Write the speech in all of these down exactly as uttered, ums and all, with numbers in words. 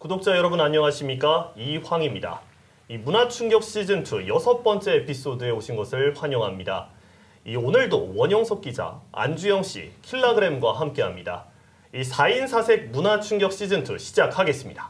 구독자 여러분 안녕하십니까? 이황입니다. 이 문화충격 시즌이 여섯 번째 에피소드에 오신 것을 환영합니다. 이 오늘도 원영석 기자, 안주영 씨, 킬라그램과 함께합니다. 이 사 인 사색 문화충격 시즌이 시작하겠습니다.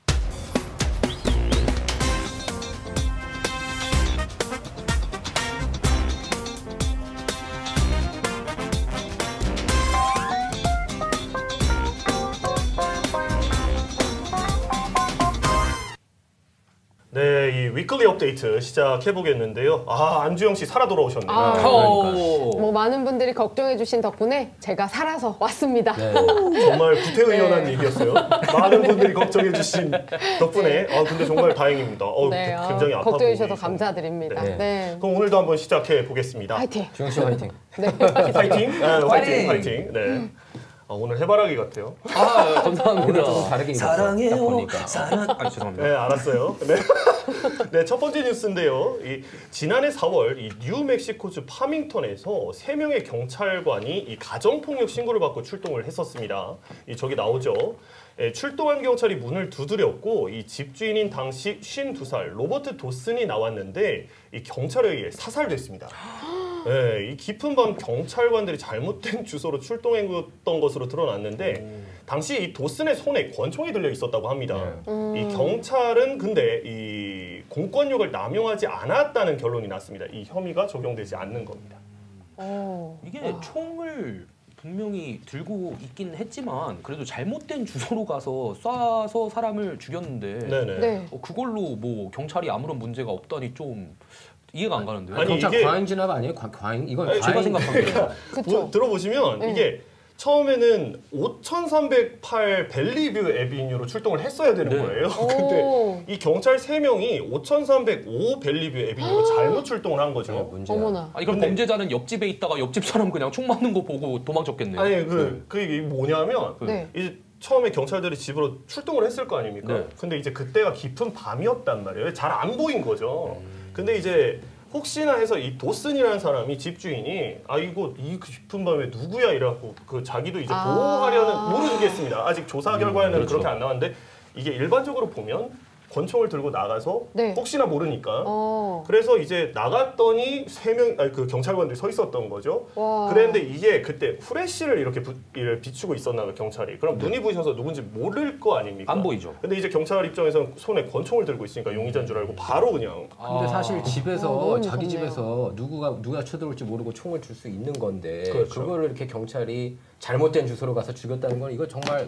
네, 이 위클리 업데이트 시작해보겠는데요. 아, 안주영 씨 살아 돌아오셨네요. 아, 그러니까. 뭐 많은 분들이 걱정해주신 덕분에 제가 살아서 왔습니다. 네, 정말 구태의연한 네. 얘기였어요. 많은 분들이 걱정해주신 덕분에 아 근데 정말 다행입니다. 어, 네, 굉장히 아파 걱정해주셔서 보이셔서. 감사드립니다. 네. 네. 그럼 오늘도 한번 시작해 보겠습니다. 화이팅! 주영 씨 화이팅. 네. 화이팅! 네, 화이팅! 화이팅! 화이팅! 네. 아, 오늘 해바라기 같아요. 아 감사합니다. 조금 다르게 입었어요. 사랑해요. 딱 보니까. 사랑. 아 죄송합니다. 네, 알았어요. 네. 네, 첫 번째 뉴스인데요. 이 지난해 사월 이 뉴멕시코주 파밍턴에서 세 명의 경찰관이 이 가정폭력 신고를 받고 출동을 했었습니다. 이 저기 나오죠. 예, 출동한 경찰이 문을 두드렸고 이 집주인인 당시 쉰두 살 로버트 도슨이 나왔는데 이 경찰에 의해 사살됐습니다. 네, 이 깊은 밤 경찰관들이 잘못된 주소로 출동했던 것으로 드러났는데 오. 당시 이 도슨의 손에 권총이 들려 있었다고 합니다. 네. 음. 이 경찰은 근데 이 공권력을 남용하지 않았다는 결론이 났습니다. 이 혐의가 적용되지 않는 겁니다. 오. 이게 와. 총을 분명히 들고 있긴 했지만 그래도 잘못된 주소로 가서 쏴서 사람을 죽였는데 네. 어, 그걸로 뭐 경찰이 아무런 문제가 없다니 좀 이해가 안 가는데요. 아니, 경찰 이게... 과잉 진압 아니에요? 과, 과잉 이건 아니, 제가 생각한 거예요. 뭐, 들어보시면 네. 이게 처음에는 오천삼백팔 벨리뷰 에비뉴로 출동을 했어야 되는 네. 거예요. 근데 이 경찰 세 명이 오천삼백오 벨리뷰 에비뉴로 잘못 출동을 한 거죠. 문제야. 어머나. 아니, 그럼 근데... 범죄자는 옆집에 있다가 옆집 사람 그냥 총 맞는 거 보고 도망쳤겠네요. 아니 그 그게 뭐냐면 네. 이제 처음에 경찰들이 집으로 출동을 했을 거 아닙니까? 네. 근데 이제 그때가 깊은 밤이었단 말이에요. 잘 안 보인 거죠. 음. 근데 이제 혹시나 해서 이 도슨이라는 사람이 집주인이 아 이거 이 깊은 밤에 누구야 이래갖고 그 자기도 이제 아 보호하려는 모르겠습니다. 아직 조사 결과에는 음, 그렇죠. 그렇게 안 나왔는데 이게 일반적으로 보면 권총을 들고 나가서 네. 혹시나 모르니까 어. 그래서 이제 나갔더니 세 명 아니 그 경찰관들이 서 있었던 거죠. 와. 그랬는데 이게 그때 후레쉬를 이렇게 부, 비추고 있었나 봐 경찰이. 그럼 네. 눈이 부셔서 누군지 모를 거 아닙니까? 안 보이죠. 근데 이제 경찰 입장에서는 손에 권총을 들고 있으니까 용의자인 줄 알고 바로 그냥. 근데 사실 집에서 어, 자기 무섭네요. 집에서 누구가 누가 쳐들어올지 모르고 총을 줄 수 있는 건데 그렇죠. 그거를 이렇게 경찰이 잘못된 주소로 가서 죽였다는 건 이거 정말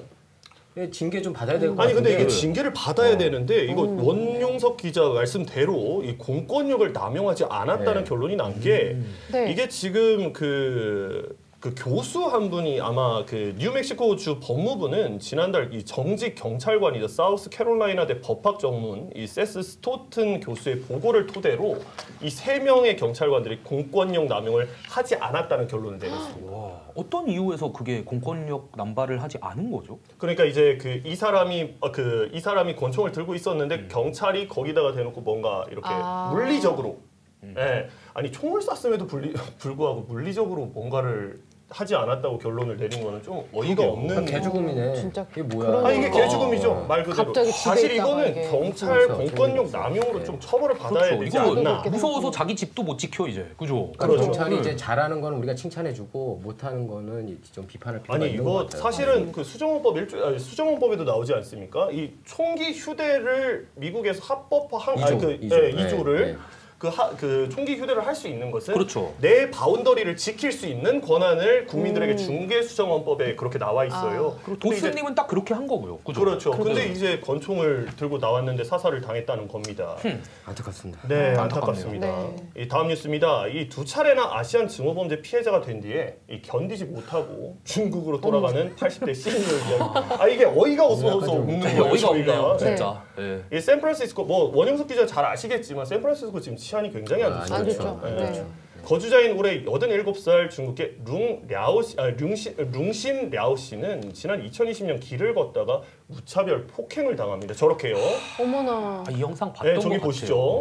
징계 좀 받아야 될 것 같은데. 아니 근데 이게 징계를 받아야 어. 되는데 이거 음. 원용석 기자 말씀대로 이 공권력을 남용하지 않았다는 네. 결론이 난 게 음. 네. 이게 지금 그, 그 교수 한 분이 아마 그 뉴멕시코주 법무부는 지난달 이 정직 경찰관이죠. 사우스 캐롤라이나대 법학 전문 이 세스 스토튼 교수의 보고를 토대로 이 세 명의 경찰관들이 공권력 남용을 하지 않았다는 결론을 내렸습니다. 와, 어떤 이유에서 그게 공권력 남발을 하지 않은 거죠? 그러니까 이제 그 이 사람이 그 이 사람이 권총을 들고 있었는데 음. 경찰이 거기다가 대놓고 뭔가 이렇게 아 물리적으로, 음. 예, 아니 총을 쐈음에도 불리, 불구하고 물리적으로 뭔가를 하지 않았다고 결론을 내린 거는 좀 어이가 없는. 개죽음이네. 진짜 이게 뭐야? 아 이게 개죽음이죠. 어. 말 그대로. 갑자기 집에 사실 있다가 이거는 이게. 경찰 그렇죠. 공권력 그렇죠. 남용으로 네. 좀 처벌을 받아야 그렇죠. 되지 이거 않나. 무서워서 자기 집도 못 지켜 이제. 그죠? 그러니까 그렇죠. 경찰이 음. 이제 잘하는 거는 우리가 칭찬해주고 못하는 거는 좀 비판할 필요가 아니 있는 이거 것 같아요. 사실은 그 수정헌법 일조 아니, 수정헌법에도 나오지 않습니까? 이 총기 휴대를 미국에서 합법화한 이조, 아니 그 이조. 예, 네, 이조를 네. 그, 하, 그 총기 휴대를 할 수 있는 것은 그렇죠. 내 바운더리를 지킬 수 있는 권한을 국민들에게 음. 준 게 수정헌법에 그렇게 나와 있어요. 아. 그리고 근데 이제- 도스님은 딱 그렇게 한 거고요. 그죠? 그렇죠. 그래서- 근데 이제 권총을 들고 나왔는데 사살을 당했다는 겁니다. 안타깝습니다. 네, 아, 안타깝습니다. 네. 이 다음 뉴스입니다. 이 두 차례나 아시안 증오범죄 피해자가 된 뒤에 이 견디지 못하고 중국으로 돌아가는 팔십 대 시니어 이야기. 아 이게 어이가 없어서 좀- 웃는 네, 거예요. 어이가 없네요, 저희가. 진짜. 네. 이 샌프란시스코 뭐 원영석 기자 잘 아시겠지만 샌프란시스코 지금 치안이 굉장히 안 아, 좋죠. 안 그렇죠. 좋죠. 네. 네. 거주자인 올해 여든일곱 살 중국의 룽 랴오 씨, 아, 룽신, 룽신 랴오 씨는 지난 이천이십 년 길을 걷다가 무차별 폭행을 당합니다. 저렇게요. 어머나. 아, 이 영상 봤던 네, 저기 것 보시죠. 같아요.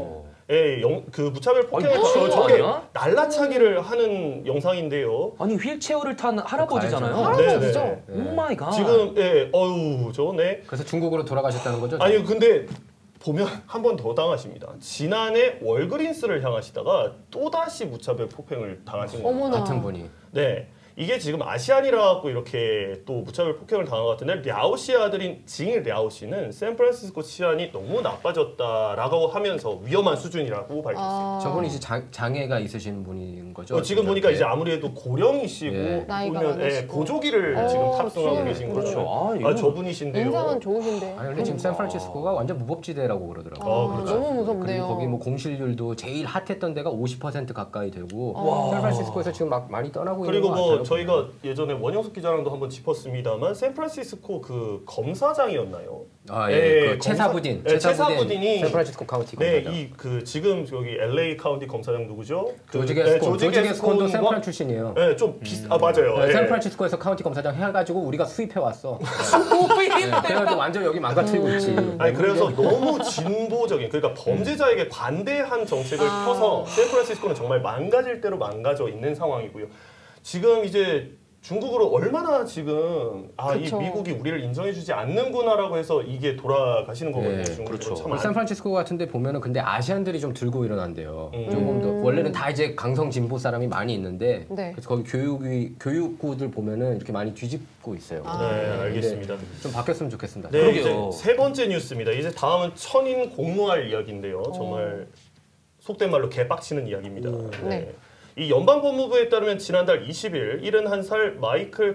예, 영, 그 무차별 폭행을 아니, 저, 미친 거 저게 아니야? 날라차기를 하는 영상인데요. 아니 휠체어를 탄 할아버지잖아요. 가야죠. 할아버지죠? 네, 네. 오 마이 갓. 지금 예, 어유, 저네. 그래서 중국으로 돌아가셨다는 거죠? 아니 근데 보면 한 번 더 당하십니다. 지난해 월그린스를 향하시다가 또 다시 무차별 폭행을 당하신 거예요. 어머나. 같은 분이. 네. 이게 지금 아시안이라 갖고 이렇게 또 무차별 폭행을 당한 것 같은데 랴오 씨의 아들인 징 랴오 씨는 샌프란시스코 치안이 너무 나빠졌다라고 하면서 위험한 수준이라고 밝혔어요. 아. 저분이 이제 장, 장애가 있으신 분인 거죠? 어, 지금 보니까 이제 아무래도 고령이시고 예. 나이가 보면 예, 많으시고. 보조기를 어, 지금 탑승하고 지금 계신 그렇죠. 거죠. 아, 아, 이건 저분이신데요. 인상은 좋으신데. 아니 근데 지금 샌프란시스코가 완전 무법지대라고 그러더라고요. 아, 어, 그렇죠. 너무 무섭네요. 그리고 거기 뭐 공실률도 제일 핫했던 데가 오십 퍼센트 가까이 되고 와. 샌프란시스코에서 지금 막 많이 떠나고 있는 그리고 것 뭐 같아요. 저희가 예전에 원영석 기자랑도 한번 짚었습니다만 샌프란시스코 그 검사장이었나요? 아, 예. 예, 그 채사부딘. 검사- 예, 채사부딘이 샌프란시스코 카운티 네, 검사장. 이 그 지금 여기 엘에이 카운티 검사장 누구죠? 그, 조지 네, 게스콘. 조지 조지 게스콘도 게스콘과- 샌프란 출신이에요. 네, 좀 비슷. 아 맞아요. 네, 예. 샌프란시스코에서 카운티 검사장 해가지고 우리가 수입해 왔어. 네, 그래가지고 완전 여기 망가뜨리고 있지. 아니 그래서 너무 진보적인 그러니까 범죄자에게 관대한 정책을 아. 펴서 샌프란시스코는 정말 망가질 대로 망가져 있는 상황이고요. 지금 이제 중국으로 얼마나 지금 아 이 그쵸. 미국이 우리를 인정해주지 않는구나라고 해서 이게 돌아가시는 거거든요. 네, 중국으로 그렇죠. 참 안- 샌프란시스코 같은데 보면은 근데 아시안들이 좀 들고 일어난대요. 음. 조금 더 원래는 다 이제 강성 진보 사람이 많이 있는데 네. 그래서 거기 교육이 교육구들 보면은 이렇게 많이 뒤집고 있어요. 아. 네, 알겠습니다. 좀 바뀌었으면 좋겠습니다. 네, 그러게요. 이제 세 번째 뉴스입니다. 이제 다음은 천인 공무할 이야기인데요. 정말 속된 말로 개빡치는 이야기입니다. 네. 네. 이 연방법무부에 따르면 지난달 이십 일 일흔한 살 마이클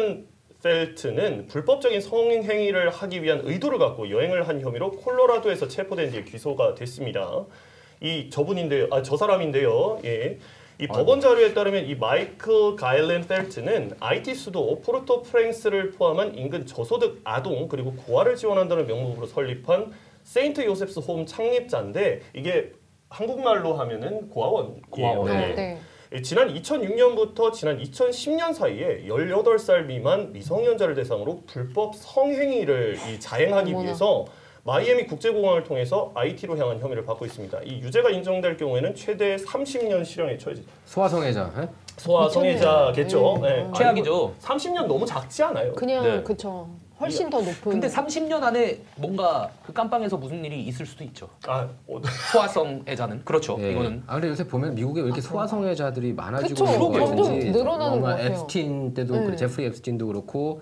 가일렌펠트는 불법적인 성행위를 하기 위한 의도를 갖고 여행을 한 혐의로 콜로라도에서 체포된 뒤에 기소가 됐습니다. 이 저분인데요, 아 저 사람인데요. 예. 이 법원 자료에 따르면 이 마이클 가일렌펠트는 아이티 수도 포르토 프랑스를 포함한 인근 저소득 아동 그리고 고아를 지원한다는 명목으로 설립한 세인트 요셉스 홈 창립자인데 이게 한국말로 하면은 고아원. 고아원. 네. 네. 예, 지난 이천육 년부터 지난 이천십 년 사이에 열여덟 살 미만 미성년자를 대상으로 불법 성행위를 이 자행하기 어머나. 위해서 마이애미 국제공항을 통해서 아이티로 향한 혐의를 받고 있습니다. 이 유죄가 인정될 경우에는 최대 삼십 년 실형에 처해지. 소아성애자. 에? 소아 성애자겠죠. 네. 네. 최악이죠. 삼십 년 너무 작지 않아요? 그냥 네. 그쵸. 훨씬 더 높은. 근데 삼십 년 안에 뭔가 그 깜빵에서 무슨 일이 있을 수도 있죠. 아, 어, 소아성애자는 그렇죠. 예. 이거는 아 근데 요새 보면 미국에 왜 이렇게 소아성애자들이 많아지고 그쵸. 있는 것 그러게요. 같은지 점점 늘어나는 것 같아요. 앱스틴 때도 네. 그래, 제프리 앱스틴도 그렇고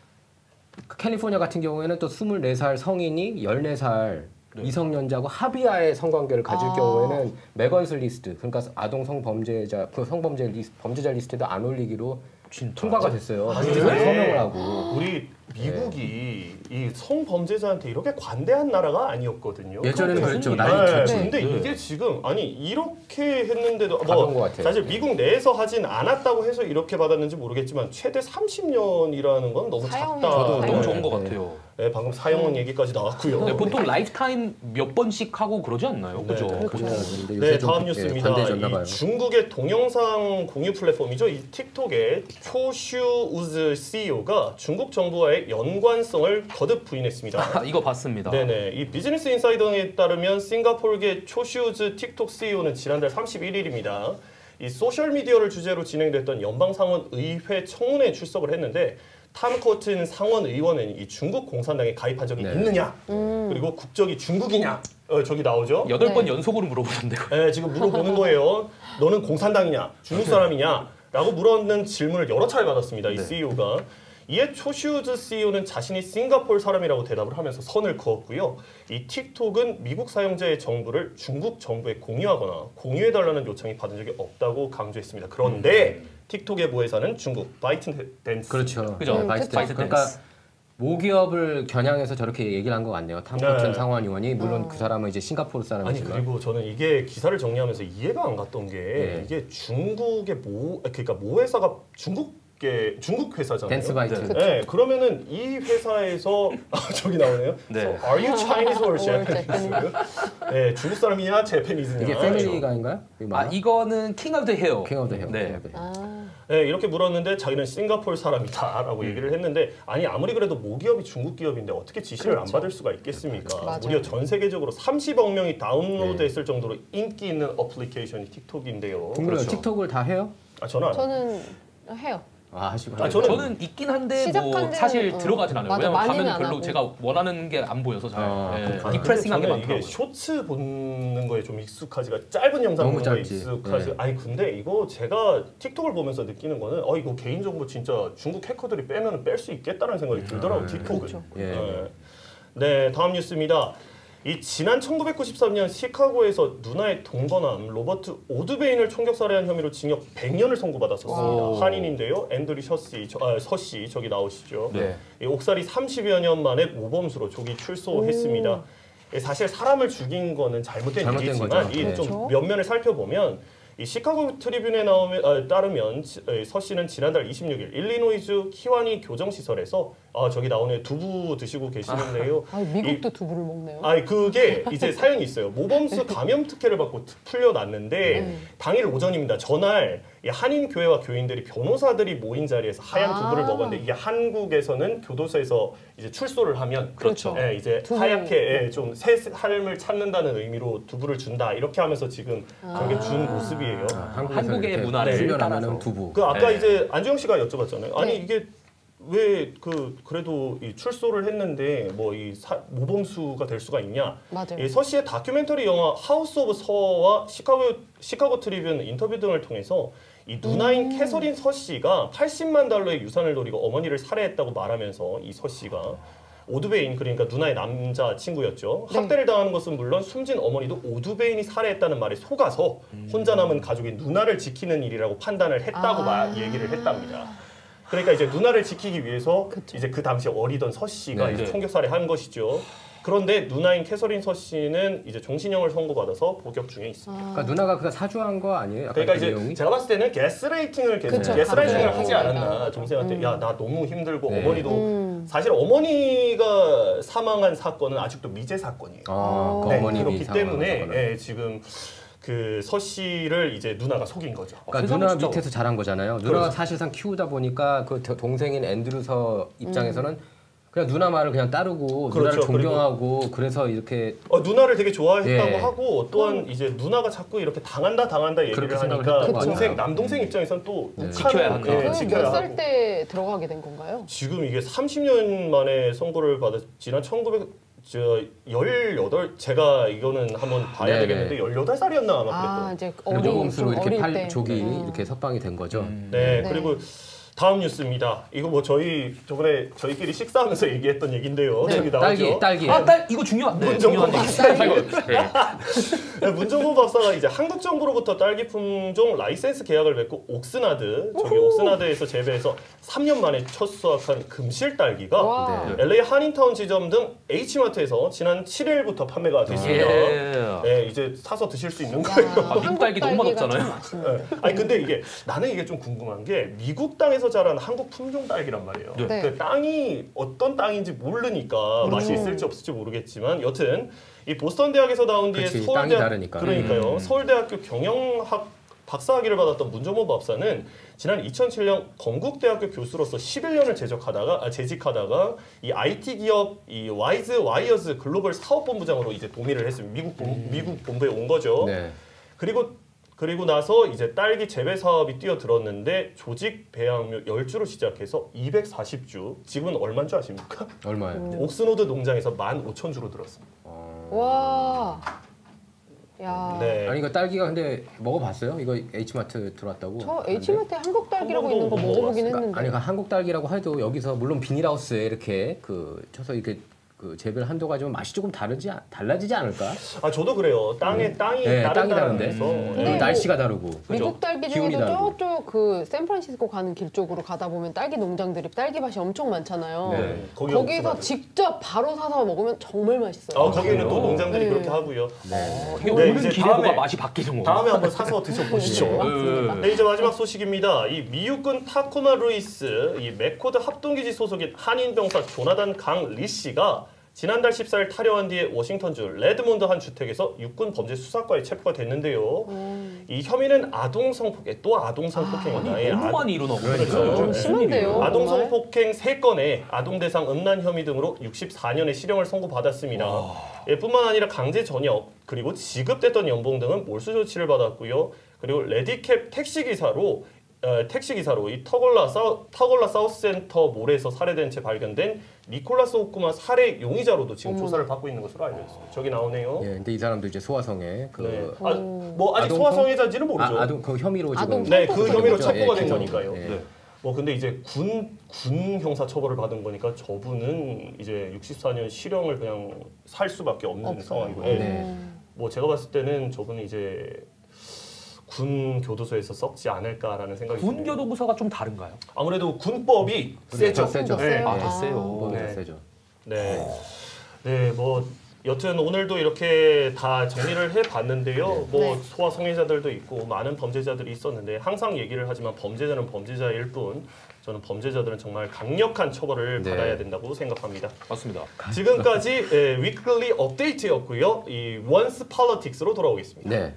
그 캘리포니아 같은 경우에는 또 스물네 살 성인이 열네 살 네. 미성년자하고 합의하에 성관계를 가질 아. 경우에는 매건슬 리스트 그러니까 아동 성범죄자 그 성범죄 리스, 범죄자 리스트에도 안 올리기로 진짜. 통과가 됐어요. 아, 그래서 그래? 서명을 하고. 우리 미국이 이 성범죄자한테 이렇게 관대한 나라가 아니었거든요. 예전에는 그랬죠. 네, 난리 쳤지. 근데 네. 이게 지금 아니 이렇게 했는데도 가벼운 뭐 것 같아요. 사실 미국 내에서 하진 않았다고 해서 이렇게 받았는지 모르겠지만 최대 삼십 년이라는 건 너무 사형이죠. 작다. 저도 너무 네. 좋은 것 네. 같아요. 네, 방금 사형 얘기까지 나왔고요. 네, 보통 라이프타임 몇 번씩 하고 그러지 않나요? 그죠? 네, 그래야 되는데 요새 네, 좀 다음 예, 뉴스입니다. 관대해졌나 봐요. 이 중국의 동영상 공유 플랫폼이죠. 이 틱톡의 초슈우즈 씨이오가 중국 정부와의 연관성을 거듭 부인했습니다. 아, 이거 봤습니다. 네네. 이 비즈니스 인사이더에 따르면 싱가포르계 초슈즈 틱톡 씨이오는 지난달 삼십일 일입니다. 이 소셜 미디어를 주제로 진행됐던 연방 상원 의회 청문회에 출석을 했는데 탐 코튼 상원 의원은 이 중국 공산당에 가입한 적이 네. 있느냐 그리고 국적이 중국이냐 어, 저기 나오죠. 여덟 번 네. 연속으로 물어보던데요. 네, 지금 물어보는 거예요. 너는 공산당이냐 중국 사람이냐 라고 물었는 질문을 여러 차례 받았습니다. 이 네. 씨이오가. 이에 초슈즈 씨이오는 자신이 싱가포르 사람이라고 대답을 하면서 선을 그었고요. 이 틱톡은 미국 사용자의 정보를 중국 정부에 공유하거나 공유해달라는 요청이 받은 적이 없다고 강조했습니다. 그런데 틱톡의 모회사는 중국 바이트댄스. 그렇죠. 그죠? 음, 바이트 그쵸. 댄스. 그러니까 모기업을 겨냥해서 저렇게 얘기를 한 것 같네요. 탐코튼 네. 상원 의원이 물론 어. 그 사람은 이제 싱가포르 아니 사람이지만 그리고 저는 이게 기사를 정리하면서 이해가 안 갔던 게 네. 이게 중국의 모 그러니까 모회사가 중국계 중국 회사잖아요. 댄스 바이트. 네. 네, 그러면은 이 회사에서 아, 저기 나오네요. 네. So, are you Chinese or Or Japanese? 네, 중국 사람이냐, 재패니즈냐. 이게 패밀리가인가요? 아 이거는 킹 오브 더 헤어. 킹 오브 더 헤어. 네. 아, 네, 이렇게 물었는데 자기는 싱가포르 사람이다라고 음. 얘기를 했는데 아니 아무리 그래도 모기업이 중국 기업인데 어떻게 지시를 그렇죠. 안 받을 수가 있겠습니까? 맞아요. 무려 전 세계적으로 삼십억 명이 다운로드했을 네. 정도로 인기 있는 어플리케이션이 틱톡인데요. 궁금해요. 그렇죠. 틱톡을 다 해요? 아 저는 안 해요. 저는 해요. 아 하시고 아, 하세요? 저는- 저는 있긴 한데 뭐 시작한 사실 데는, 어. 들어가진 않아요. 맞아, 왜냐면 많이는 가면 안 별로 하고. 제가 원하는 게 안 보여서 잘 아, 예, 그렇구나. 디프레싱한 게 저는 이게 많더라고요. 쇼츠 보는 거에 좀 익숙하지가 짧은 영상 너무 보는 거에 짧지. 익숙하지. 네. 아니 근데 이거 제가 틱톡을 보면서 느끼는 거는 어 이거 개인정보 진짜 중국 해커들이 빼면 뺄 수 있겠다는 생각이 들더라고 요 네. 틱톡을. 그렇죠. 예. 네. 네, 다음 뉴스입니다. 이 지난 천구백구십삼 년 시카고에서 누나의 동거남 로버트 오드베인을 총격 살해한 혐의로 징역 백 년을 선고받았었습니다. 오. 한인인데요. 앤드류 셔씨, 저, 아, 서씨 저기 나오시죠. 네. 이 옥살이 삼십여 년 만에 모범수로 조기 출소했습니다. 예, 사실 사람을 죽인 거는 잘못된, 잘못된 일이지만 거죠. 이 좀 그렇죠. 면면을 살펴보면 이 시카고 트리뷴에 나오면 아, 따르면 지- 에, 서 씨는 지난달 이십육 일 일리노이주 키와니 교정 시설에서 아 저기 나오네 두부 드시고 계시는데요. 아, 미국도 두부를 먹네요. 아 그게 이제 사연이 있어요. 모범수 감염 특혜를 받고 트- 풀려났는데 네. 당일 오전입니다. 전날 이 한인 교회와 교인들이 변호사들이 모인 자리에서 하얀 아. 두부를 먹었는데 이게 한국에서는 교도소에서 이제 출소를 하면 그렇죠. 예, 이제 두부. 하얗게 예, 좀 새 삶을 찾는다는 의미로 두부를 준다 이렇게 하면서 지금 저렇게 준 모습이에요. 아, 한국에서 한국의 이렇게 문화를 훈련하는 따라서. 두부. 그 아까 네. 이제 안주영 씨가 여쭤봤잖아요. 아니 네. 이게 왜 그 그래도 이 출소를 했는데 뭐 이 모범수가 될 수가 있냐? 맞아요. 이 서 씨의 다큐멘터리 영화 하우스 오브 서와 시카고 시카고 트리뷴 인터뷰 등을 통해서 이 누나인 음. 캐서린 서 씨가 팔십만 달러의 유산을 노리고 어머니를 살해했다고 말하면서 이 서 씨가 오드베인 그러니까 누나의 남자 친구였죠. 네. 학대를 당하는 것은 물론 숨진 어머니도 오드베인이 살해했다는 말에 속아서 혼자 남은 가족인 누나를 지키는 일이라고 판단을 했다고 아. 말, 얘기를 했답니다. 그러니까 이제 누나를 지키기 위해서 그쵸. 이제 그 당시 어리던 서 씨가 네. 이제 네. 총격 살해한 것이죠. 그런데 누나인 캐서린 서 씨는 이제 종신형을 선고받아서 복역 중에 있습니다. 아, 그러니까 누나가 그가 사주한 거 아니에요? 약간 그러니까 그 이제 내용이? 제가 봤을 때는 게스레이팅을 계속 그쵸, 게스라이팅을 가끔 하지 않았나 그러니까. 동생한테 음. 야 나 너무 힘들고 네. 어머니도 음. 사실 어머니가 사망한 사건은 아직도 미제 사건이에요. 아, 그 네, 어머님이 그렇기 상황을 때문에 하거나. 예, 지금 그 서 씨를 이제 누나가 속인 거죠. 그러니까 세상에 누나 진짜 밑에서 자란 거잖아요. 누나가 그렇죠. 사실상 키우다 보니까 그 더- 동생인 앤드루서 입장에서는 음. 그냥 누나 말을 그냥 따르고 누나를 그렇죠. 존경하고 그래서 이렇게 어, 누나를 되게 좋아했다고 예. 하고 또한 이제 누나가 자꾸 이렇게 당한다 당한다 얘기를 그렇게 생각을 하니까 했던 것 동생 같아요. 남동생 입장에서는 또 네. 지켜야 한다. 예, 그 지켜야 몇 살 하고. 때 들어가게 된 건가요? 지금 이게 삼십 년 만에 선고를 받아 지난 천구백 저 열여덟 제가 이거는 한번 봐야 네네. 되겠는데 열여덟 살이었나 아마 아, 그랬던. 이제 그리고 어린 모범수로 좀 이렇게 어릴 팔 때. 족이 음. 이렇게 석방이 된 거죠. 네, 네. 그리고 다음 뉴스입니다. 이거 뭐 저희 저번에 저희끼리 식사하면서 얘기했던 얘기인데요. 네. 저기 나오죠. 딸기, 딸기. 아, 딸 이거 중요한 네, 문정권 중요한 얘기. 박사. 이거, 네. 네, 문정호 박사가 이제 한국 정부로부터 딸기 품종 라이센스 계약을 맺고 옥스나드 저기 옥스나드에서 재배해서 삼 년 만에 첫 수확한 금실 딸기가 와. 네. 엘에이 한인타운 지점 등 H마트에서 지난 칠 일부터 판매가 됐습니다. 예. 네, 이제 사서 드실 수 있는 야, 거예요. 아, 미국 딸기 너무 딸기가 맛없잖아요. 참 맛있는데. 네. 아니 근데 이게 나는 이게 좀 궁금한 게 미국 땅에서 자란 한국 품종 딸기란 말이에요. 네. 그 땅이 어떤 땅인지 모르니까 맛이 음. 있을지 없을지 모르겠지만 여튼 이 보스턴 대학에서 나온 뒤에 그치, 서울대 땅이 다르니까. 그러니까요. 음. 서울대학교 경영학 박사학위를 받았던 문정호 박사는 지난 이천칠 년 건국대학교 교수로서 십일 년을 재직하다가 아, 재직하다가 이 아이티 기업 이 와이즈 와이어즈 글로벌 사업본부장으로 이제 도미를 했습니다. 미국 본, 음. 미국 본부에 온 거죠. 네. 그리고 그리고 나서 이제 딸기 재배 사업이 뛰어들었는데 조직 배양료 열 주로 시작해서 이백사십 주. 지금은 얼마인 줄 아십니까? 얼마예요? 옥스노드 농장에서 만 오천 주로 들었습니다. 어... 와. 야. 네. 아니 이거 딸기가 근데 먹어봤어요? 이거 H마트 들어왔다고? 저 하는데? H마트에 한국 딸기라고 한 있는 거 번도 먹어보긴 먹어봤어요. 했는데. 아니 그 한국 딸기라고 해도 여기서 물론 비닐하우스에 이렇게 그 쳐서 이렇게 그 재배를 한도가 좀 맛이 조금 다르지 않- 달라지지 않을까? 아 저도 그래요. 땅에 땅이 네, 땅이 다르다는 다른데. 데서. 음. 근데 그리고 뭐 날씨가 다르고. 미국 딸기 기온이 중에도 다르고. 저쪽 그 샌프란시스코 가는 길 쪽으로 가다 보면 딸기 농장들이 딸기 밭이 엄청 많잖아요. 네. 거기 거기서 옥스나드. 직접 바로 사서 먹으면 정말 맛있어요. 아 거기는 또 그래요? 농장들이 네. 그렇게 하고요. 네. 이게 네, 오는 이제 길에 뭐가 다음에- 맛이 바뀌는 거. 다음에 한번 사서 드셔보시죠. 네, 맞습니다. 네, 이제 마지막 소식입니다. 이 미육군 타코마 루이스 이 맥코드 합동기지 소속인 한인 병사 조나단 강 리 씨가 지난달 십사 일 탈영한 뒤에 워싱턴주 레드몬드 한 주택에서 육군 범죄 수사과에 체포가 됐는데요. 음. 이 혐의는 아동 성폭행, 또 아동 성폭행이다. 아니, 너무 많이 일어나고 그렇죠. 있어요. 너무 심한데요. 아동 정말? 성폭행 세 건에 아동 대상 음란 혐의 등으로 육십사 년의 실형을 선고받았습니다. 예, 뿐만 아니라 강제 전역 그리고 지급됐던 연봉 등은 몰수 조치를 받았고요. 그리고 레디캡 택시 기사로 어, 택시 기사로 이 터골라 사우, 터골라 사우스센터 몰에서 살해된 채 발견된 니콜라스 호쿠마 살해 용의자로도 지금 어머. 조사를 받고 있는 것으로 알려 있습니다. 저기 나오네요. 예, 근데 이 사람도 이제 소아성애 그 네. 아, 뭐 아직 아동 소아성애자인지는 모르죠. 아, 아동 그 혐의로 지금 아동 네, 그 성폭행 혐의로 거죠. 체포가 예, 된 기소. 거니까요. 예. 네. 뭐 근데 이제 군, 군 형사 처벌을 받은 거니까 저분은 이제 육십사 년 실형을 그냥 살 수밖에 없는 없어요. 상황이고. 네. 네. 뭐 제가 봤을 때는 저분은 이제 군 교도소에서 썩지 않을까라는 생각이 군 듭니다. 교도부사가 좀 다른가요? 아무래도 군법이 세죠. 세죠. 세죠. 네. 아, 아. 더 세요. 뭐 네. 세죠. 네. 네, 뭐 여튼 오늘도 이렇게 다 정리를 해봤는데요. 뭐 네. 소아 성애자들도 있고 많은 범죄자들이 있었는데 항상 얘기를 하지만 범죄자는 범죄자일 뿐 저는 범죄자들은 정말 강력한 처벌을 네. 받아야 된다고 생각합니다. 맞습니다. 지금까지 예, 위클리 업데이트였고요. 이 원스 폴리틱스로 돌아오겠습니다. 네.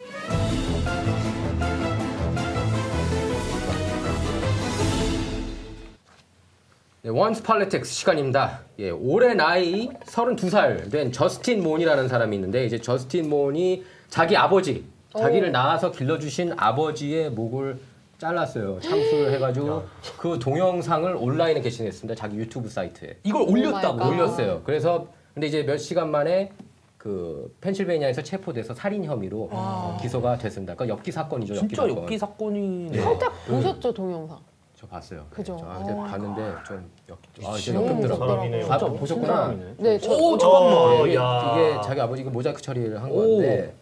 네, 원스 폴리틱스 시간입니다. 예, 올해 나이 서른두 살 된 저스틴 몬이라는 사람이 있는데 이제 저스틴 몬이 자기 아버지, 자기를 낳아서 길러주신 아버지의 목을 잘랐어요. 참수를 해가지고 그 동영상을 온라인에 게시했습니다. 자기 유튜브 사이트에 이걸 올렸다고. 아. 올렸어요. 그래서 근데 이제 몇 시간 만에 그 펜실베니아에서 체포돼서 살인 혐의로 어, 기소가 됐습니다. 그러니까 엽기 사건이죠. 엽기 진짜 사건. 엽기 사건이 네. 살짝 보셨죠 동영상? 저 봤어요. 그죠. 저 근데 어. 봤는데 좀 역, 아, 이제 너무 역겹더라고요. 사람이네요. 아, 무섭더라고요. 보셨구나. 사람이네. 네, 저 오, 어, 잠깐만. 이게, 야. 이게 자기 아버지가 모자이크 처리를 한 건데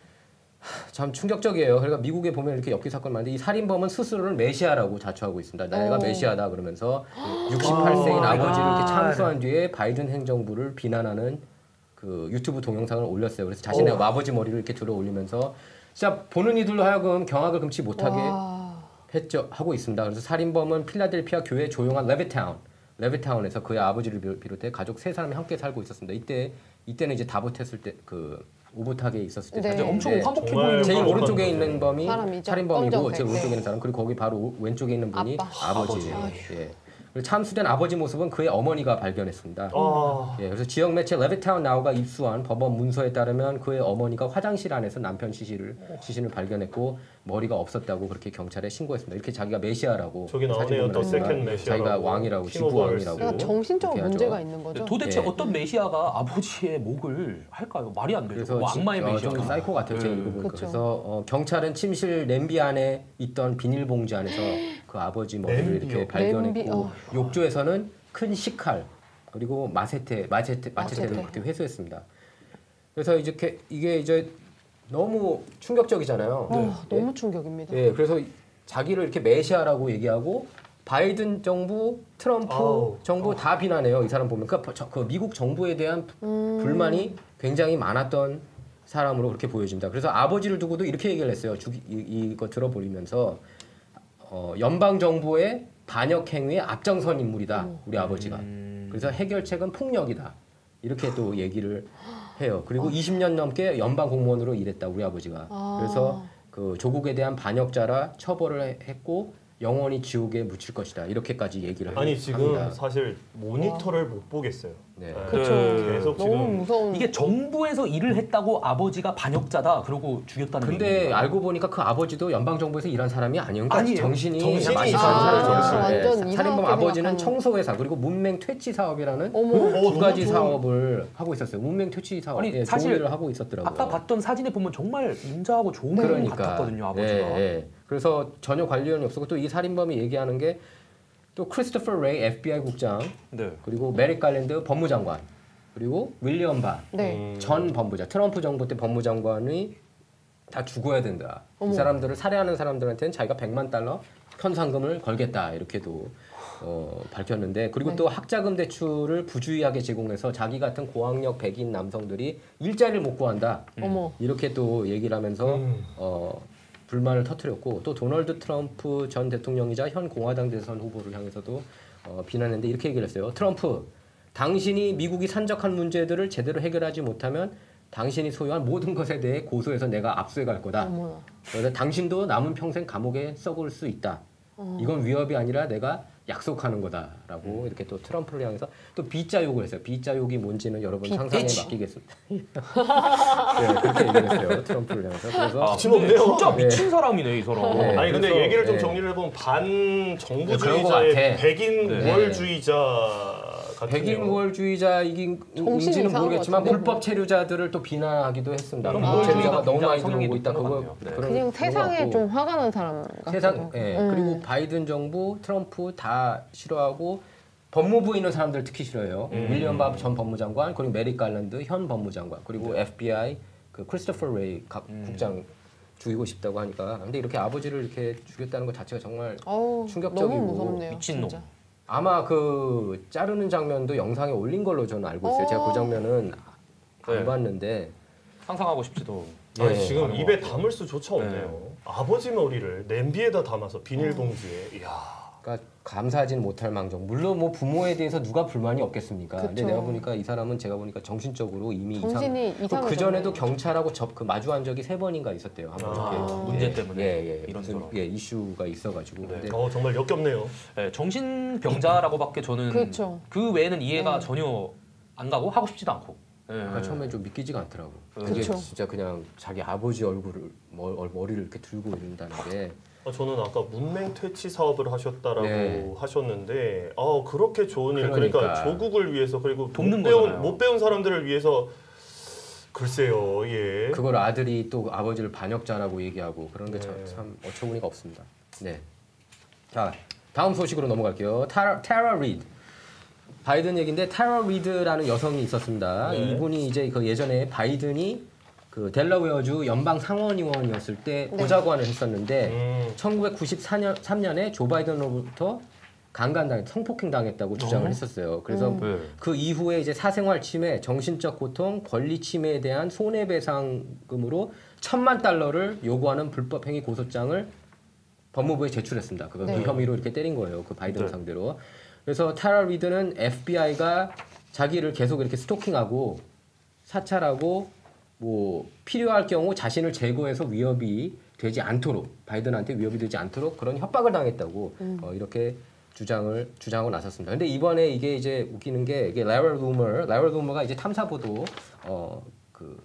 하, 참 충격적이에요. 그러니까 미국에 보면 이렇게 엽기 사건 많은데 이 살인범은 스스로를 메시아라고 자처하고 있습니다. 내가 어. 메시아다 그러면서 육십팔 세인 오, 아버지를 이렇게 아. 참수한 뒤에 바이든 행정부를 비난하는 그 유튜브 동영상을 올렸어요. 그래서 자신의 오. 아버지 머리를 이렇게 들어 올리면서 진짜 보는 이들로 하여금 경악을 금치 못하게 와. 했죠 하고 있습니다. 그래서 살인범은 필라델피아 교회 조용한 레비타운, 레비타운에서 그의 아버지를 비- 비롯해 가족 세 사람이 함께 살고 있었습니다. 이때 이때는 이제 다봇했을 때 그 오붓하게 있었을 때 네. 사진인데 엄청 화목해 정말 보이는 제일 거 오른쪽에 같은데. 있는 범이 사람이죠. 살인범이고 검정색, 제일 오른쪽에 네. 있는 사람 그리고 거기 바로 오- 왼쪽에 있는 분이 아빠. 아버지예요. 아휴. 예. 그리고 참수된 아버지 모습은 그의 어머니가 발견했습니다. 아, 예, 그래서 지역 매체 레비타운 나우가 입수한 법원 문서에 따르면 그의 어머니가 화장실 안에서 남편 시신을 시신을 발견했고 머리가 없었다고 그렇게 경찰에 신고했습니다. 이렇게 자기가 메시아라고 저기 나오네요. 사진 더 보면 세컨 메시아라고. 자기가 왕이라고 지부 키모버스. 왕이라고 그러니까 정신적으로 이렇게 하죠. 문제가 있는 거죠. 도대체 네. 어떤 메시아가 아버지의 목을 할까요? 말이 안 되죠. 그래서 뭐 악마의 진- 어, 메시아. 좀 사이코 같아요. 제가 네. 읽어보니까. 그쵸. 그래서 어, 경찰은 침실 냄비 안에 있던 비닐봉지 안에서 그 아버지 머리를 냄비요? 이렇게 발견했고 냄비, 어. 욕조에서는 큰 식칼 그리고 마체테 마체테 마체테를 마체테. 그렇게 회수했습니다. 그래서 이제 이렇게 이게 이제 너무 충격적이잖아요. 어, 예. 너무 충격입니다. 예, 그래서 자기를 이렇게 메시아라고 얘기하고 바이든 정부, 트럼프 아우. 정부 다 비난해요. 이 사람 보면 그, 저- 그 미국 정부에 대한 음. 불만이 굉장히 많았던 사람으로 그렇게 보여집니다. 그래서 아버지를 두고도 이렇게 얘기를 했어요. 주, 이, 이거 들어버리면서 어, 연방 정부의 반역 행위의 앞장선 인물이다. 우리 아버지가. 음. 그래서 해결책은 폭력이다. 이렇게 또 얘기를 해요. 그리고 이십 년 넘게 연방 공무원으로 일했다. 우리 아버지가. 아. 그래서 그 조국에 대한 반역자라 처벌을 해- 했고 영원히 지옥에 묻힐 것이다. 이렇게까지 얘기를 아니 합니다. 지금 사실 모니터를 못 보겠어요. 네. 그렇죠. 계속 너무 지금 무서운. 이게 정부에서 일을 했다고 아버지가 반역자다 그러고 죽였다는 근데 얘기인가요? 알고 보니까 그 아버지도 연방 정부에서 일한 사람이 아니에요. 그러니까 아니에요. 정신이 정신이 많이 이상한 이상한 사람이죠. 사람이에요. 아, 네. 완전 살인범 이상하게 아버지는 생각하는. 청소회사 그리고 문맹 퇴치 사업이라는 어머. 어, 두 너무 가지 좋은- 사업을 하고 있었어요. 문맹 퇴치 사업. 아니, 예, 사실 좋은 일을 하고 있었더라고요. 아까 봤던 사진에 보면 정말 인자하고 좋은 분 그러니까 같았거든요 아버지가. 예, 예. 그래서 전혀 관련이 없었고 또 이 살인범이 얘기하는 게 또 크리스토퍼 레이 에프비아이 국장 네. 그리고 메릭 갈랜드 법무장관 그리고 윌리엄 바 네. 전 법무장 트럼프 정부 때 법무장관이 다 죽어야 된다. 어머. 이 사람들을 살해하는 사람들한테는 자기가 백만 달러 현상금을 걸겠다 이렇게도 어, 밝혔는데 그리고 네. 또 학자금 대출을 부주의하게 제공해서 자기 같은 고학력 백인 남성들이 일자리를 못 구한다. 어머. 이렇게 또 얘기를 하면서 음. 어, 불만을 터뜨렸고 또 도널드 트럼프 전 대통령이자 현 공화당 대선 후보를 향해서도 어, 비난했는데 이렇게 얘기를 했어요. 트럼프, 당신이 미국이 산적한 문제들을 제대로 해결하지 못하면 당신이 소유한 모든 것에 대해 고소해서 내가 압수해 갈 거다. 어머나. 그래서 당신도 남은 평생 감옥에 썩을 수 있다. 어. 이건 위협이 아니라 내가 약속하는 거다라고 이렇게 또 트럼프를 향해서 또 B자 욕을 했어요. B자 욕이 뭔지는 여러분 비- 상상에 비치. 맡기겠습니다. 네, 그렇게 얘기했어요. 트럼프를 향해서. 그래서 아, 거침없네요. 근데 진짜 네. 미친 사람이네 이 사람. 네. 아니 근데 그래서, 얘기를 좀 네. 정리를 해보면 네, 그런 것 반정부주의자의 같아. 백인 네. 우월주의자 같은 백인 우월주의자이긴지는 정신이 이상한 모르겠지만 것 같은데? 불법 체류자들을 또 비난하기도 했습니다. 음, 불법 아. 체류자가 너무 많이 성향이 들어오고 있다. 높은 것 그거 같네요. 네. 그런- 그냥 그런 것 세상에 같고. 좀 화가 난 사람 같아요. 세상 예 음. 그리고 바이든 정부 트럼프 다 싫어하고 법무부에 있는 사람들 특히 싫어해요. 음. 윌리엄 밥 전 법무장관 그리고 메릭 갈란드 현 법무장관 그리고 네. 에프비아이 그 크리스토퍼 레이 각 음. 국장 죽이고 싶다고 하니까 근데 이렇게 아버지를 이렇게 죽였다는 것 자체가 정말 어우, 충격적이고 너무 무섭네요. 미친놈. 진짜. 아마 그 자르는 장면도 영상에 올린 걸로 저는 알고 있어요. 어. 제가 그 장면은 안 네. 봤는데 상상하고 싶지도. 아니, 예. 지금 하는 입에 것 같고. 담을 수조차 없네요. 아버지 머리를 냄비에다 담아서 비닐봉지에. 이야. 그러니까 감사하진 못할 망정. 물론 뭐 부모에 대해서 누가 불만이 없겠습니까? 근데 그쵸. 내가 보니까 이 사람은 제가 보니까 정신적으로 이미 정신이 이상. 이상하잖아요. 그 전에도 경찰하고 접 그 마주한 적이 세 번인가 있었대요. 한번 아, 이렇게. 문제 예, 때문에 예, 예. 이런저런. 무슨, 예, 이슈가 있어가지고. 네. 근데 어 정말 역겹네요. 네, 정신병자라고밖에 저는 그렇죠. 그 외에는 이해가 음. 전혀 안 가고 하고 싶지도 않고. 네. 그러니까 처음에 좀 믿기지가 않더라고. 그게 그쵸. 진짜 그냥 자기 아버지 얼굴을 머, 머리를 이렇게 들고 있는다는 게. 아, 저는 아까 문맹 퇴치 사업을 하셨다라고 네. 하셨는데, 아 그렇게 좋은 일, 그러니까, 그러니까. 조국을 위해서 그리고 돕는 못 배운 거잖아요. 못 배운 사람들을 위해서 글쎄요, 예. 그걸 아들이 또 아버지를 반역자라고 얘기하고 그런 게 참 네. 어처구니가 없습니다. 네. 자 다음 소식으로 넘어갈게요. 타라, 타라 리드. 바이든 얘기인데 타라 리드라는 여성이 있었습니다. 네. 이분이 이제 그 예전에 바이든이 그 델러웨어주 연방 상원의원이었을 때 네. 보좌관을 했었는데 음. 천구백구십삼 년 삼 년에 조 바이든으로부터 강간당 성폭행 당했다고 주장을 어? 했었어요. 그래서 음. 네. 그 이후에 이제 사생활 침해, 정신적 고통, 권리 침해에 대한 손해배상금으로 천만 달러를 요구하는 불법 행위 고소장을 법무부에 제출했습니다. 그거 네. 그 혐의로 이렇게 때린 거예요. 그 바이든 네. 상대로. 그래서 타라 리드는 에프비아이가 자기를 계속 이렇게 스토킹하고 사찰하고 뭐 필요할 경우 자신을 제거해서 위협이 되지 않도록 바이든한테 위협이 되지 않도록 그런 협박을 당했다고 음. 어, 이렇게 주장을 주장하고 나섰습니다. 근데 이번에 이게 이제 웃기는 게 이게 라이럴 루머, 라이럴 루머가 이제 탐사보도 어그